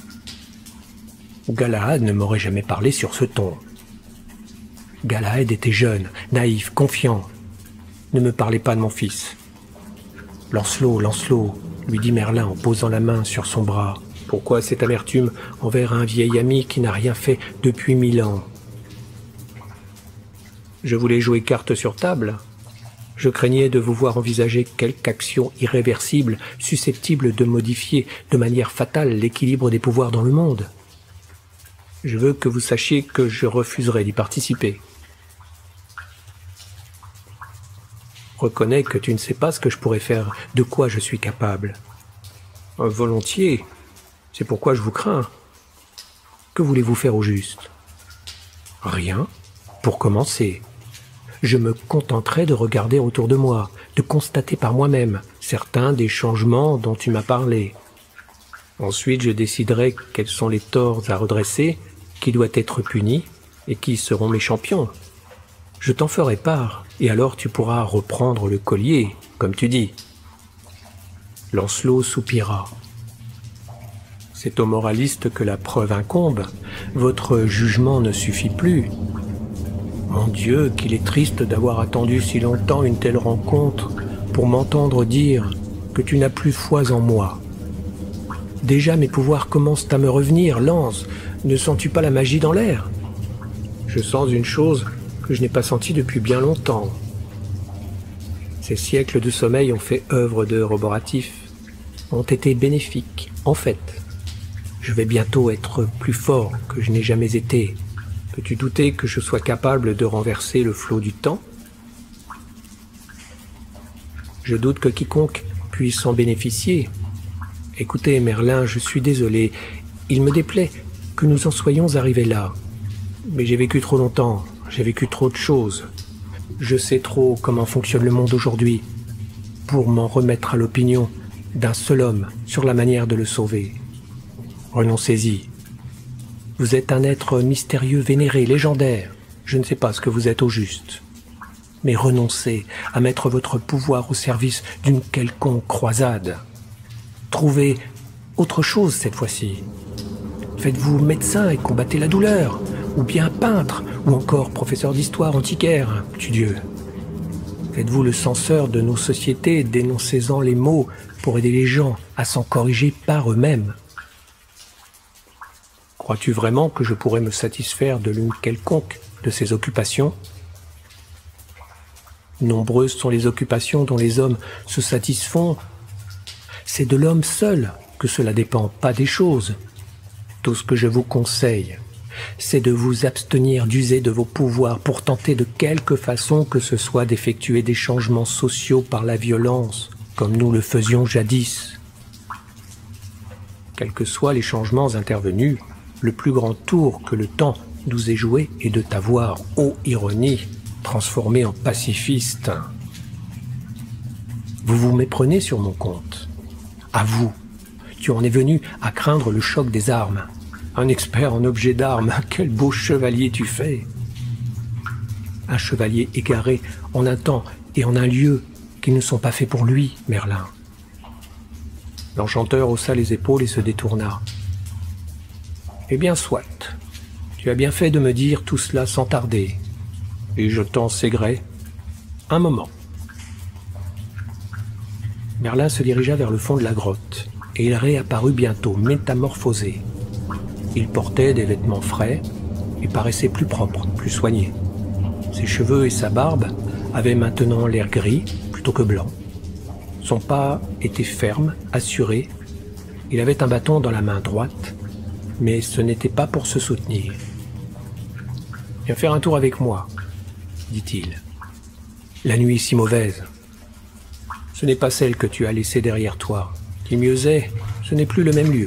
Galahad ne m'aurait jamais parlé sur ce ton. Galahad était jeune, naïf, confiant. Ne me parlez pas de mon fils. Lancelot, Lancelot, lui dit Merlin en posant la main sur son bras. Pourquoi cette amertume envers un vieil ami qui n'a rien fait depuis mille ans? Je voulais jouer carte sur table. Je craignais de vous voir envisager quelque action irréversible, susceptible de modifier de manière fatale l'équilibre des pouvoirs dans le monde. Je veux que vous sachiez que je refuserai d'y participer. Reconnais que tu ne sais pas ce que je pourrais faire, de quoi je suis capable. Euh, volontiers, c'est pourquoi je vous crains. Que voulez-vous faire au juste? Rien, pour commencer. Je me contenterai de regarder autour de moi, de constater par moi-même certains des changements dont tu m'as parlé. Ensuite, je déciderai quels sont les torts à redresser, qui doit être puni et qui seront mes champions. Je t'en ferai part, et alors tu pourras reprendre le collier, comme tu dis. Lancelot soupira. C'est aux moralistes que la preuve incombe. Votre jugement ne suffit plus. Mon Dieu, qu'il est triste d'avoir attendu si longtemps une telle rencontre pour m'entendre dire que tu n'as plus foi en moi. Déjà mes pouvoirs commencent à me revenir, Lance. Ne sens-tu pas la magie dans l'air? Je sens une chose que je n'ai pas sentie depuis bien longtemps. Ces siècles de sommeil ont fait œuvre de roboratif, ont été bénéfiques. En fait, je vais bientôt être plus fort que je n'ai jamais été. Peux-tu douter que je sois capable de renverser le flot du temps? Je doute que quiconque puisse en bénéficier. Écoutez, Merlin, je suis désolé. Il me déplaît que nous en soyons arrivés là. Mais j'ai vécu trop longtemps, j'ai vécu trop de choses. Je sais trop comment fonctionne le monde aujourd'hui pour m'en remettre à l'opinion d'un seul homme sur la manière de le sauver. Renoncez-y. Vous êtes un être mystérieux, vénéré, légendaire. Je ne sais pas ce que vous êtes au juste. Mais renoncez à mettre votre pouvoir au service d'une quelconque croisade. Trouvez autre chose cette fois-ci. Faites-vous médecin et combattez la douleur, ou bien peintre, ou encore professeur d'histoire antiquaire, tu Dieu. Faites-vous le censeur de nos sociétés, dénoncez-en les maux pour aider les gens à s'en corriger par eux-mêmes. Crois-tu vraiment que je pourrais me satisfaire de l'une quelconque de ces occupations? Nombreuses sont les occupations dont les hommes se satisfont. C'est de l'homme seul que cela dépend, pas des choses. Tout ce que je vous conseille, c'est de vous abstenir d'user de vos pouvoirs pour tenter de quelque façon que ce soit d'effectuer des changements sociaux par la violence, comme nous le faisions jadis. Quels que soient les changements intervenus, le plus grand tour que le temps nous ait joué est de t'avoir, ô ironie, transformé en pacifiste. Vous vous méprenez sur mon compte. À vous, tu en es venu à craindre le choc des armes. Un expert en objets d'armes, quel beau chevalier tu fais. Un chevalier égaré en un temps et en un lieu qui ne sont pas faits pour lui, Merlin. L'enchanteur haussa les épaules et se détourna. Eh bien, soit. Tu as bien fait de me dire tout cela sans tarder. Et je t'en ségrai un moment. Merlin se dirigea vers le fond de la grotte, et il réapparut bientôt, métamorphosé. Il portait des vêtements frais et paraissait plus propre, plus soigné. Ses cheveux et sa barbe avaient maintenant l'air gris plutôt que blanc. Son pas était ferme, assuré. Il avait un bâton dans la main droite, mais ce n'était pas pour se soutenir. « Viens faire un tour avec moi, » dit-il. « La nuit est si mauvaise. Ce n'est pas celle que tu as laissée derrière toi. Qui mieux est, ce n'est plus le même lieu. »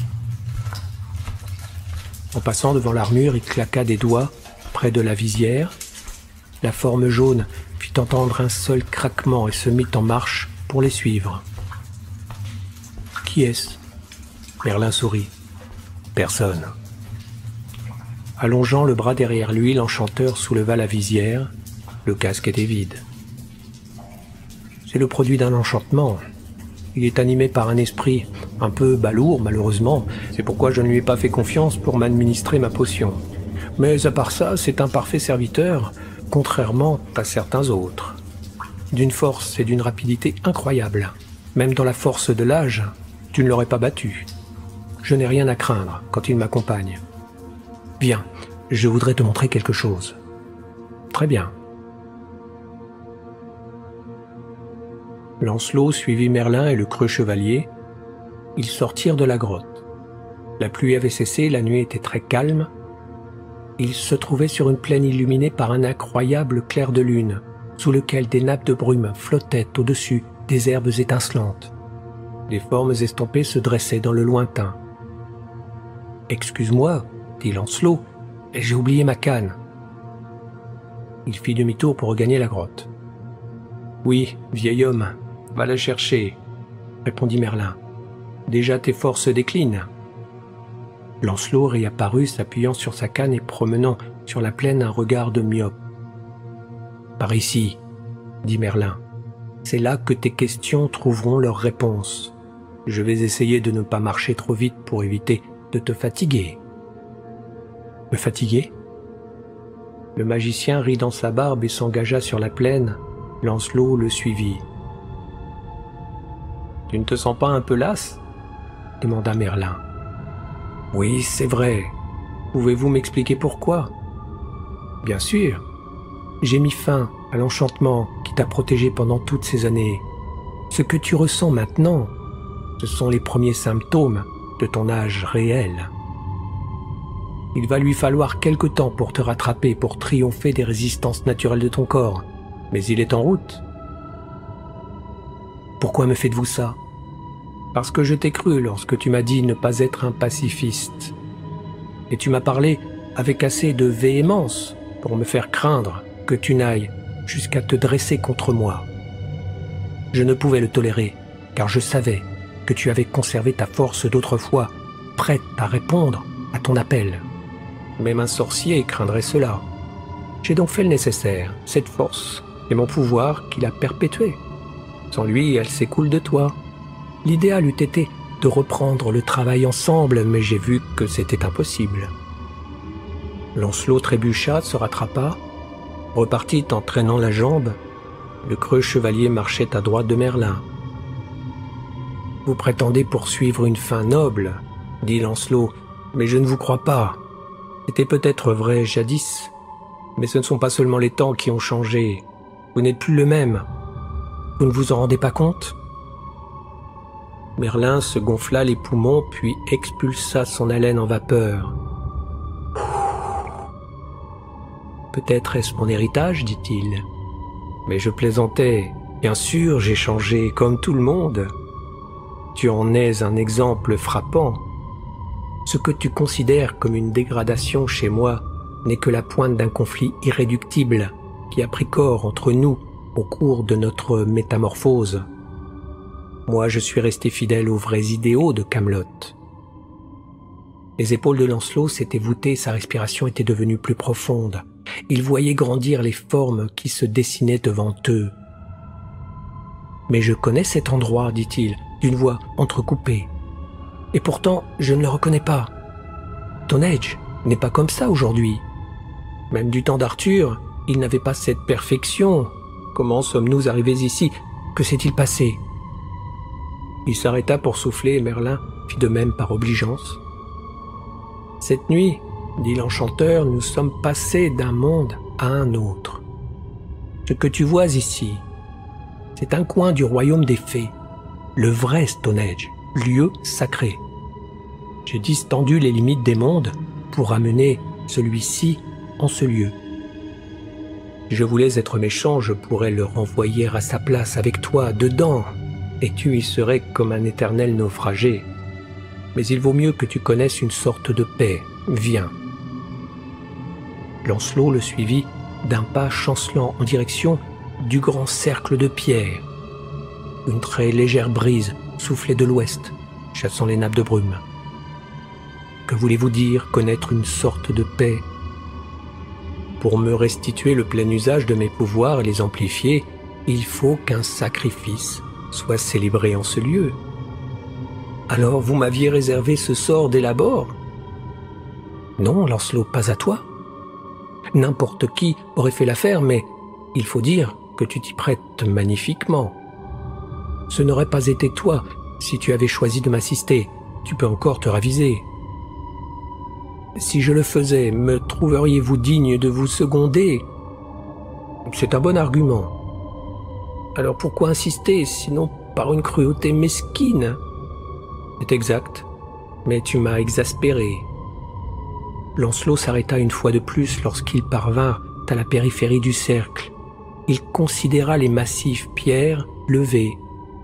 En passant devant l'armure, il claqua des doigts près de la visière. La forme jaune fit entendre un seul craquement et se mit en marche pour les suivre. « Qui est-ce » Merlin sourit. « Personne. » Allongeant le bras derrière lui, l'enchanteur souleva la visière. Le casque était vide. C'est le produit d'un enchantement. Il est animé par un esprit un peu balourd, malheureusement. C'est pourquoi je ne lui ai pas fait confiance pour m'administrer ma potion. Mais à part ça, c'est un parfait serviteur, contrairement à certains autres. D'une force et d'une rapidité incroyables. Même dans la force de l'âge, tu ne l'aurais pas battu. Je n'ai rien à craindre quand il m'accompagne. Viens, je voudrais te montrer quelque chose. Très bien. Lancelot suivit Merlin et le creux chevalier. Ils sortirent de la grotte. La pluie avait cessé, la nuit était très calme. Ils se trouvaient sur une plaine illuminée par un incroyable clair de lune, sous lequel des nappes de brume flottaient au-dessus des herbes étincelantes. Des formes estompées se dressaient dans le lointain. « Excuse-moi, » dit Lancelot, « j'ai oublié ma canne. » Il fit demi-tour pour regagner la grotte. « Oui, vieil homme, va la chercher, » répondit Merlin. « Déjà tes forces déclinent. » Lancelot réapparut s'appuyant sur sa canne et promenant sur la plaine un regard de myope. « Par ici, » dit Merlin. « C'est là que tes questions trouveront leur réponse. Je vais essayer de ne pas marcher trop vite pour éviter de te fatiguer. » « Me fatiguer ?» Le magicien rit dans sa barbe et s'engagea sur la plaine. Lancelot le suivit. « Tu ne te sens pas un peu lasse ?» demanda Merlin. « Oui, c'est vrai. Pouvez-vous m'expliquer pourquoi ?»« Bien sûr. J'ai mis fin à l'enchantement qui t'a protégé pendant toutes ces années. Ce que tu ressens maintenant, ce sont les premiers symptômes de ton âge réel. Il va lui falloir quelque temps pour te rattraper, pour triompher des résistances naturelles de ton corps. Mais il est en route. Pourquoi me faites-vous ça? Parce que je t'ai cru lorsque tu m'as dit ne pas être un pacifiste. Et tu m'as parlé avec assez de véhémence pour me faire craindre que tu n'ailles jusqu'à te dresser contre moi. Je ne pouvais le tolérer, car je savais que tu avais conservé ta force d'autrefois, prête à répondre à ton appel. Même un sorcier craindrait cela. J'ai donc fait le nécessaire. Cette force est mon pouvoir qui l'a perpétuée. Sans lui, elle s'écoule de toi. L'idéal eût été de reprendre le travail ensemble, mais j'ai vu que c'était impossible. Lancelot trébucha, se rattrapa, repartit en traînant la jambe. Le creux chevalier marchait à droite de Merlin. « Vous prétendez poursuivre une fin noble, » dit Lancelot, « mais je ne vous crois pas. C'était peut-être vrai jadis, mais ce ne sont pas seulement les temps qui ont changé. Vous n'êtes plus le même. Vous ne vous en rendez pas compte ?» Merlin se gonfla les poumons, puis expulsa son haleine en vapeur. « Peut-être est-ce mon héritage, dit-il. Mais je plaisantais. Bien sûr, j'ai changé, comme tout le monde. Tu en es un exemple frappant. Ce que tu considères comme une dégradation chez moi n'est que la pointe d'un conflit irréductible qui a pris corps entre nous au cours de notre métamorphose. Moi, je suis resté fidèle aux vrais idéaux de Camelot. » Les épaules de Lancelot s'étaient voûtées, sa respiration était devenue plus profonde. Il voyait grandir les formes qui se dessinaient devant eux. « Mais je connais cet endroit, dit-il, d'une voix entrecoupée. Et pourtant, je ne le reconnais pas. Ton Edge n'est pas comme ça aujourd'hui. Même du temps d'Arthur, il n'avait pas cette perfection. Comment sommes-nous arrivés ici? Que s'est-il passé ?» Il s'arrêta pour souffler et Merlin fit de même par obligeance. « Cette nuit, dit l'enchanteur, nous sommes passés d'un monde à un autre. Ce que tu vois ici, c'est un coin du royaume des fées, le vrai Stonehenge, lieu sacré. J'ai distendu les limites des mondes pour amener celui-ci en ce lieu. Si je voulais être méchant, je pourrais le renvoyer à sa place avec toi dedans, et tu y serais comme un éternel naufragé. Mais il vaut mieux que tu connaisses une sorte de paix. Viens. » Lancelot le suivit d'un pas chancelant en direction du grand cercle de pierre. Une très légère brise soufflait de l'ouest, chassant les nappes de brume. Que voulez-vous dire, connaître une sorte de paix? Pour me restituer le plein usage de mes pouvoirs et les amplifier, il faut qu'un sacrifice soit célébré en ce lieu. Alors vous m'aviez réservé ce sort dès l'abord? Non, Lancelot, pas à toi. N'importe qui aurait fait l'affaire, mais il faut dire que tu t'y prêtes magnifiquement. Ce n'aurait pas été toi si tu avais choisi de m'assister. Tu peux encore te raviser. Si je le faisais, me trouveriez-vous digne de vous seconder? C'est un bon argument. Alors pourquoi insister, sinon par une cruauté mesquine? C'est exact, mais tu m'as exaspéré. Lancelot s'arrêta une fois de plus lorsqu'il parvint à la périphérie du cercle. Il considéra les massifs pierres levées.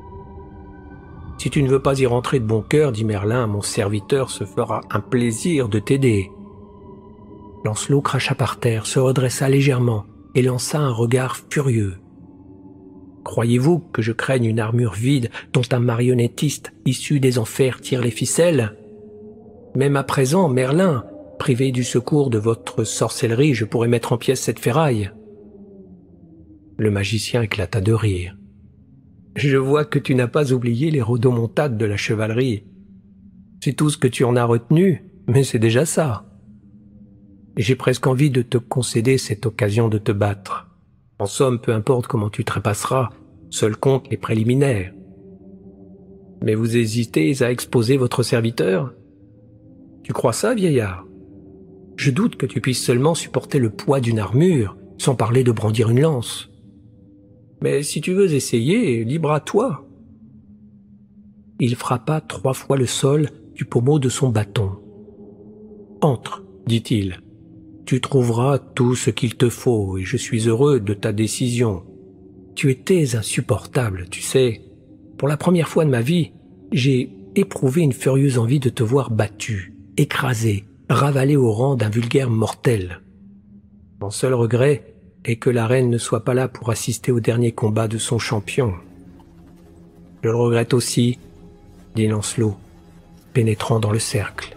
« Si tu ne veux pas y rentrer de bon cœur, dit Merlin, mon serviteur se fera un plaisir de t'aider. » Lancelot cracha par terre, se redressa légèrement et lança un regard furieux. « Croyez-vous que je craigne une armure vide dont un marionnettiste issu des enfers tire les ficelles? Même à présent, Merlin, privé du secours de votre sorcellerie, je pourrais mettre en pièces cette ferraille. » Le magicien éclata de rire. « Je vois que tu n'as pas oublié les rodomontades de la chevalerie. C'est tout ce que tu en as retenu, mais c'est déjà ça. J'ai presque envie de te concéder cette occasion de te battre. En somme, peu importe comment tu trépasseras, seul compte les préliminaires. Mais vous hésitez à exposer votre serviteur? Tu crois ça, vieillard? Je doute que tu puisses seulement supporter le poids d'une armure, sans parler de brandir une lance. Mais si tu veux essayer, libre à toi. » Il frappa trois fois le sol du pommeau de son bâton. « Entre, dit-il. Tu trouveras tout ce qu'il te faut et je suis heureux de ta décision. Tu étais insupportable, tu sais. Pour la première fois de ma vie, j'ai éprouvé une furieuse envie de te voir battu, écrasé, ravalé au rang d'un vulgaire mortel. Mon seul regret est que la reine ne soit pas là pour assister au dernier combat de son champion. »« Je le regrette aussi, » dit Lancelot, pénétrant dans le cercle.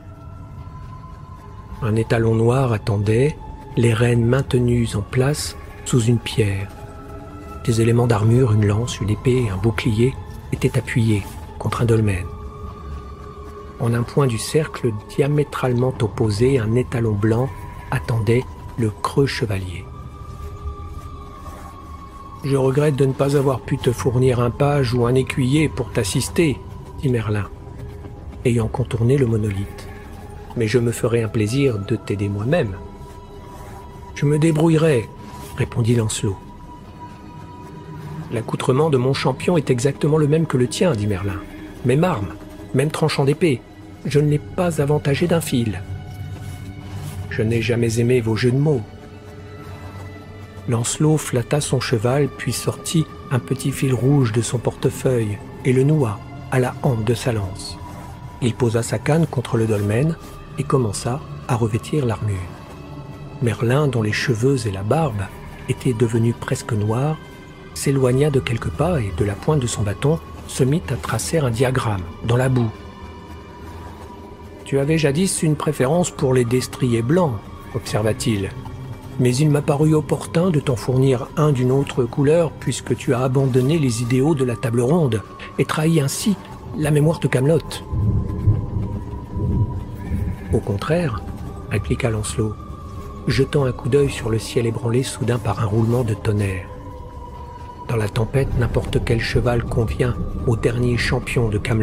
Un étalon noir attendait, les rênes maintenues en place sous une pierre. Des éléments d'armure, une lance, une épée et un bouclier étaient appuyés contre un dolmen. En un point du cercle diamétralement opposé, un étalon blanc attendait le creux chevalier. « Je regrette de ne pas avoir pu te fournir un page ou un écuyer pour t'assister, » dit Merlin, ayant contourné le monolithe. « Mais je me ferai un plaisir de t'aider moi-même. »« Je me débrouillerai, » répondit Lancelot. « L'accoutrement de mon champion est exactement le même que le tien, » dit Merlin. « Même arme, même tranchant d'épée. Je ne l'ai pas avantagé d'un fil. Je n'ai jamais aimé vos jeux de mots. » Lancelot flatta son cheval, puis sortit un petit fil rouge de son portefeuille et le noua à la hampe de sa lance. Il posa sa canne contre le dolmen et commença à revêtir l'armure. Merlin, dont les cheveux et la barbe étaient devenus presque noirs, s'éloigna de quelques pas et de la pointe de son bâton se mit à tracer un diagramme dans la boue. « Tu avais jadis une préférence pour les destriers blancs, observa-t-il. Mais il m'a paru opportun de t'en fournir un d'une autre couleur puisque tu as abandonné les idéaux de la table ronde et trahi ainsi la mémoire de Camelot. »« Au contraire, » répliqua Lancelot, jetant un coup d'œil sur le ciel ébranlé soudain par un roulement de tonnerre. « Dans la tempête, n'importe quel cheval convient au dernier champion de Camelot. »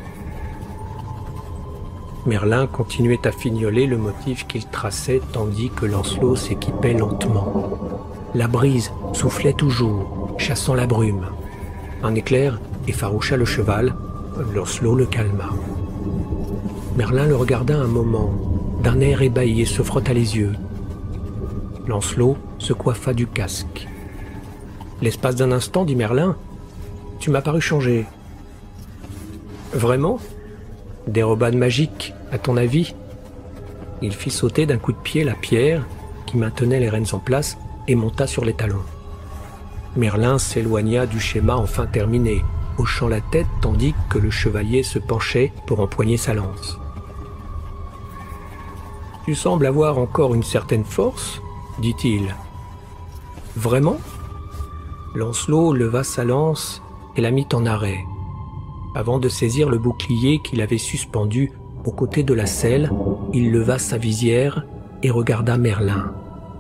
Merlin continuait à fignoler le motif qu'il traçait tandis que Lancelot s'équipait lentement. La brise soufflait toujours, chassant la brume. Un éclair effaroucha le cheval, Lancelot le calma. Merlin le regarda un moment, d'un air ébahi et se frotta les yeux. Lancelot se coiffa du casque. « L'espace d'un instant, dit Merlin, tu m'as paru changé. »« Vraiment ? Des robades magiques, à ton avis ?» Il fit sauter d'un coup de pied la pierre qui maintenait les rênes en place et monta sur les talons. Merlin s'éloigna du schéma enfin terminé, hochant la tête tandis que le chevalier se penchait pour empoigner sa lance. « Tu sembles avoir encore une certaine force, dit-il. »« Vraiment ?» Lancelot leva sa lance et la mit en arrêt. Avant de saisir le bouclier qu'il avait suspendu aux côtés de la selle, il leva sa visière et regarda Merlin.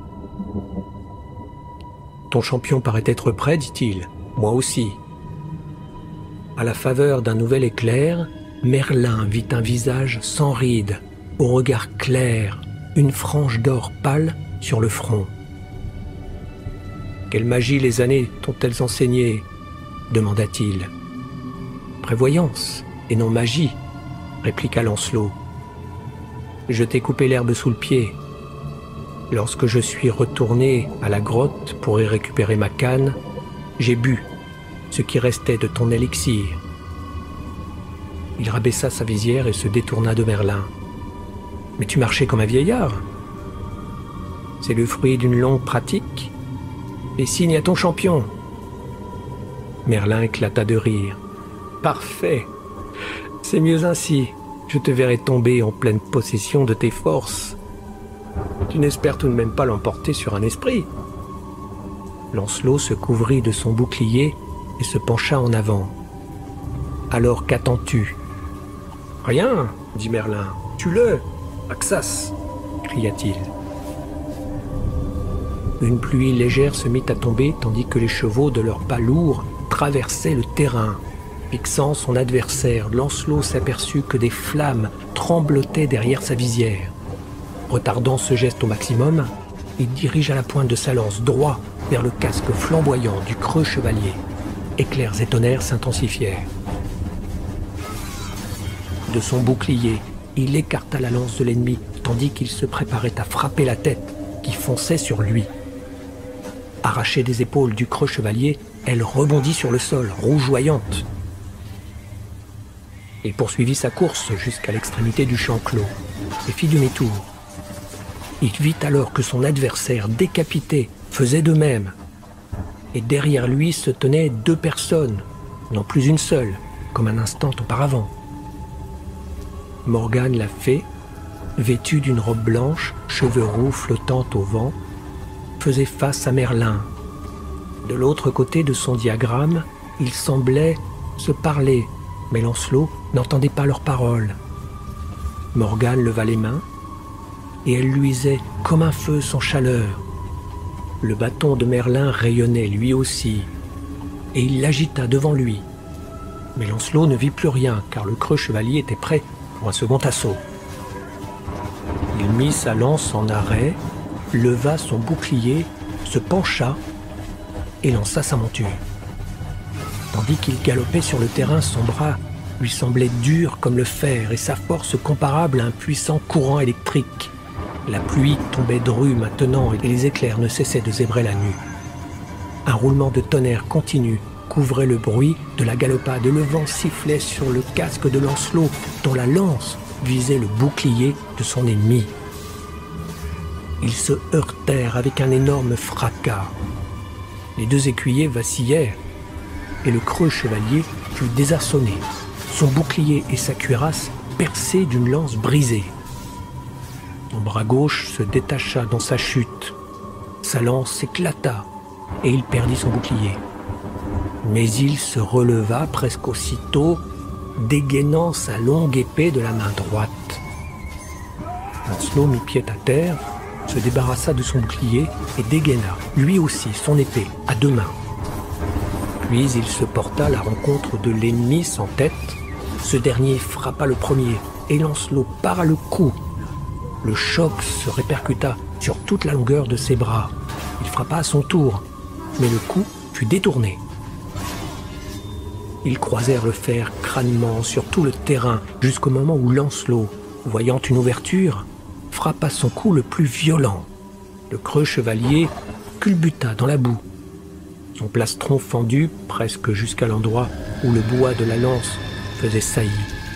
« Ton champion paraît être prêt, dit-il. Moi aussi. » À la faveur d'un nouvel éclair, Merlin vit un visage sans rides, au regard clair, une frange d'or pâle sur le front. « Quelle magie les années t'ont-elles enseigné ? Demanda-t-il. Prévoyance, et non magie, répliqua Lancelot. Je t'ai coupé l'herbe sous le pied. Lorsque je suis retourné à la grotte pour y récupérer ma canne, j'ai bu ce qui restait de ton élixir. Il rabaissa sa visière et se détourna de Merlin. Mais tu marchais comme un vieillard. C'est le fruit d'une longue pratique. Et signe à ton champion. Merlin éclata de rire. Parfait. C'est mieux ainsi. Je te verrai tomber en pleine possession de tes forces. Tu n'espères tout de même pas l'emporter sur un esprit. Lancelot se couvrit de son bouclier et se pencha en avant. Alors qu'attends-tu ? Rien, dit Merlin. Tue-le, Axas, cria-t-il. Une pluie légère se mit à tomber tandis que les chevaux de leurs pas lourds traversaient le terrain. Fixant son adversaire, Lancelot s'aperçut que des flammes tremblotaient derrière sa visière. Retardant ce geste au maximum, il dirigea la pointe de sa lance droit vers le casque flamboyant du creux chevalier. Éclairs et tonnerres s'intensifièrent. De son bouclier, il écarta la lance de l'ennemi, tandis qu'il se préparait à frapper la tête qui fonçait sur lui. Arrachée des épaules du creux chevalier, elle rebondit sur le sol, rougeoyante. Il poursuivit sa course jusqu'à l'extrémité du champ clos et fit demi-tour. Il vit alors que son adversaire décapité faisait de même. Et derrière lui se tenaient deux personnes, non plus une seule, comme un instant auparavant. Morgane la fée, vêtue d'une robe blanche, cheveux roux flottant au vent, faisait face à Merlin. De l'autre côté de son diagramme, ils semblaient se parler, mais Lancelot n'entendait pas leurs paroles. Morgane leva les mains, et elle luisait comme un feu sans chaleur. Le bâton de Merlin rayonnait lui aussi, et il l'agita devant lui. Mais Lancelot ne vit plus rien, car le creux chevalier était prêt pour un second assaut. Il mit sa lance en arrêt, leva son bouclier, se pencha et lança sa monture. Tandis qu'il galopait sur le terrain, son bras lui semblait dur comme le fer et sa force comparable à un puissant courant électrique. La pluie tombait drue maintenant et les éclairs ne cessaient de zébrer la nuit. Un roulement de tonnerre continu couvrait le bruit de la galopade et le vent sifflait sur le casque de Lancelot dont la lance visait le bouclier de son ennemi. Ils se heurtèrent avec un énorme fracas. Les deux écuyers vacillèrent et le creux chevalier fut désarçonné, son bouclier et sa cuirasse percés d'une lance brisée. Son bras gauche se détacha dans sa chute. Sa lance éclata et il perdit son bouclier. Mais il se releva presque aussitôt, dégainant sa longue épée de la main droite. Lancelot mit pied à terre, se débarrassa de son bouclier et dégaina, lui aussi, son épée à deux mains. Puis il se porta à la rencontre de l'ennemi sans tête. Ce dernier frappa le premier et Lancelot para le coup. Le choc se répercuta sur toute la longueur de ses bras. Il frappa à son tour, mais le coup fut détourné. Ils croisèrent le fer crânement sur tout le terrain jusqu'au moment où Lancelot, voyant une ouverture, frappa son coup le plus violent. Le creux chevalier culbuta dans la boue. Son plastron fendu presque jusqu'à l'endroit où le bois de la lance faisait saillie.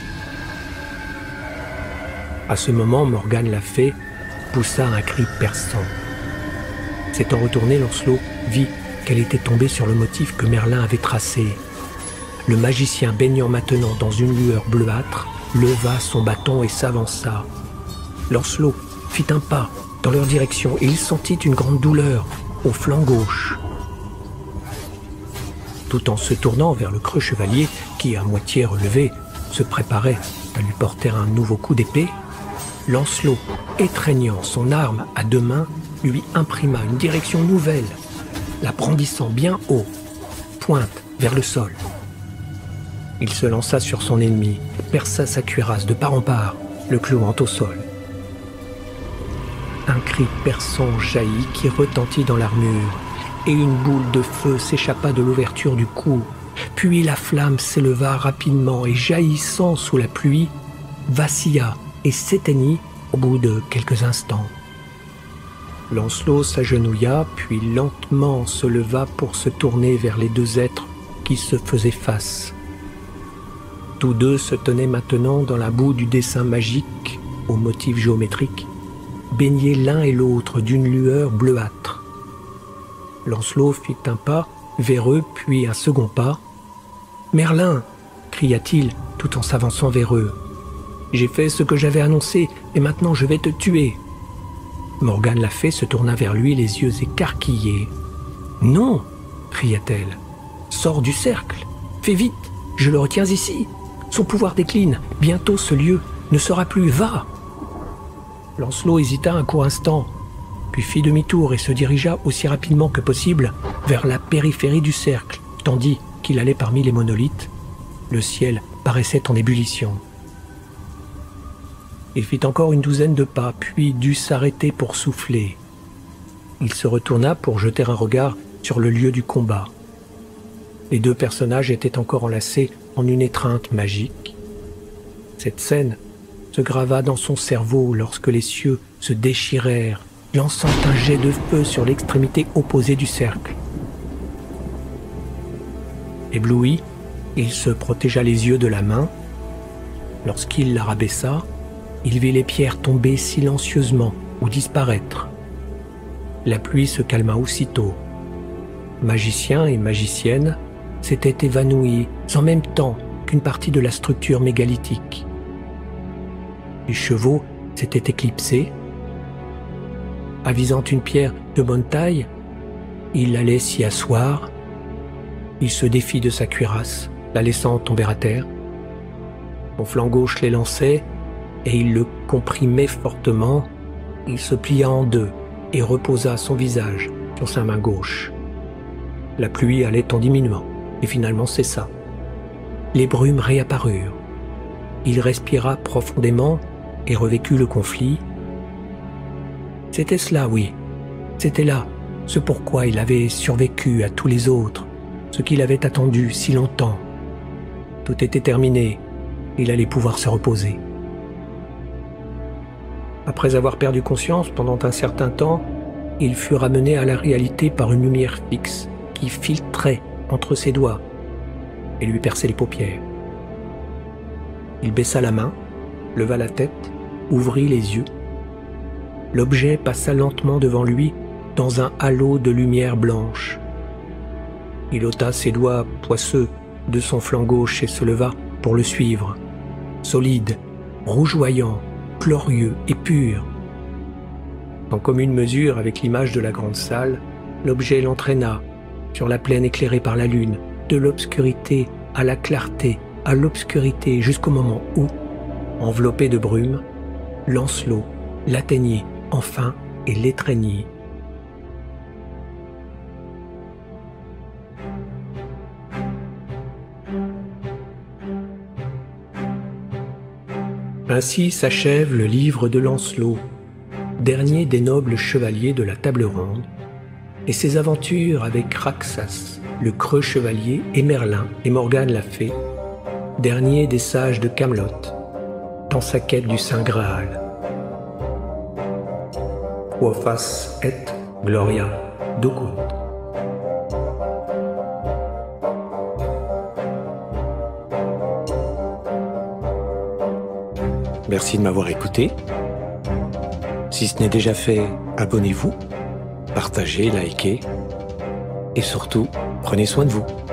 À ce moment, Morgane la fée poussa un cri perçant. S'étant retourné, Lancelot vit qu'elle était tombée sur le motif que Merlin avait tracé. Le magicien, baignant maintenant dans une lueur bleuâtre, leva son bâton et s'avança. Lancelot fit un pas dans leur direction et il sentit une grande douleur au flanc gauche. Tout en se tournant vers le creux chevalier qui, à moitié relevé, se préparait à lui porter un nouveau coup d'épée, Lancelot, étreignant son arme à deux mains, lui imprima une direction nouvelle, la brandissant bien haut, pointe vers le sol. Il se lança sur son ennemi, perça sa cuirasse de part en part, le clouant au sol. Un cri perçant jaillit qui retentit dans l'armure, et une boule de feu s'échappa de l'ouverture du cours. Puis la flamme s'éleva rapidement et, jaillissant sous la pluie, vacilla et s'éteignit au bout de quelques instants. Lancelot s'agenouilla, puis lentement se leva pour se tourner vers les deux êtres qui se faisaient face. Tous deux se tenaient maintenant dans la boue du dessin magique aux motifs géométriques, baignés l'un et l'autre d'une lueur bleuâtre. Lancelot fit un pas vers eux, puis un second pas. « Merlin !» cria-t-il tout en s'avançant vers eux. « J'ai fait ce que j'avais annoncé, et maintenant je vais te tuer !» Morgane la Fée se tourna vers lui, les yeux écarquillés. « Non !» cria-t-elle. « Sors du cercle, fais vite, je le retiens ici. Son pouvoir décline, bientôt ce lieu ne sera plus, va !» Lancelot hésita un court instant, puis fit demi-tour et se dirigea aussi rapidement que possible vers la périphérie du cercle, tandis qu'il allait parmi les monolithes. Le ciel paraissait en ébullition. Il fit encore une douzaine de pas, puis dut s'arrêter pour souffler. Il se retourna pour jeter un regard sur le lieu du combat. Les deux personnages étaient encore enlacés en une étreinte magique. Cette scène se grava dans son cerveau lorsque les cieux se déchirèrent, lançant un jet de feu sur l'extrémité opposée du cercle. Ébloui, il se protégea les yeux de la main. Lorsqu'il la rabaissa, il vit les pierres tomber silencieusement ou disparaître. La pluie se calma aussitôt. Magiciens et magiciennes s'étaient évanouis en même temps qu'une partie de la structure mégalithique. Les chevaux s'étaient éclipsés. Avisant une pierre de bonne taille, il allait s'y asseoir. Il se défit de sa cuirasse, la laissant tomber à terre. Son flanc gauche l'élançait et il le comprimait fortement. Il se plia en deux et reposa son visage sur sa main gauche. La pluie allait en diminuant et finalement cessa. Les brumes réapparurent. Il respira profondément et revécut le conflit. C'était cela, oui. C'était là, ce pourquoi il avait survécu à tous les autres, ce qu'il avait attendu si longtemps. Tout était terminé, il allait pouvoir se reposer. Après avoir perdu conscience pendant un certain temps, il fut ramené à la réalité par une lumière fixe qui filtrait entre ses doigts et lui perçait les paupières. Il baissa la main, leva la tête, ouvrit les yeux. L'objet passa lentement devant lui dans un halo de lumière blanche. Il ôta ses doigts poisseux de son flanc gauche et se leva pour le suivre. Solide, rougeoyant, glorieux et pur. En commune mesure avec l'image de la grande salle, l'objet l'entraîna sur la plaine éclairée par la lune, de l'obscurité à la clarté, à l'obscurité jusqu'au moment où, enveloppé de brume, Lancelot l'atteignit enfin et l'étreignit. Ainsi s'achève le livre de Lancelot, dernier des nobles chevaliers de la Table Ronde, et ses aventures avec Raxas, le creux chevalier, et Merlin et Morgane la Fée, dernier des sages de Camelot, dans sa quête du Saint Graal. Quofas et gloria docunt. Merci de m'avoir écouté. Si ce n'est déjà fait, abonnez-vous, partagez, likez et surtout, prenez soin de vous.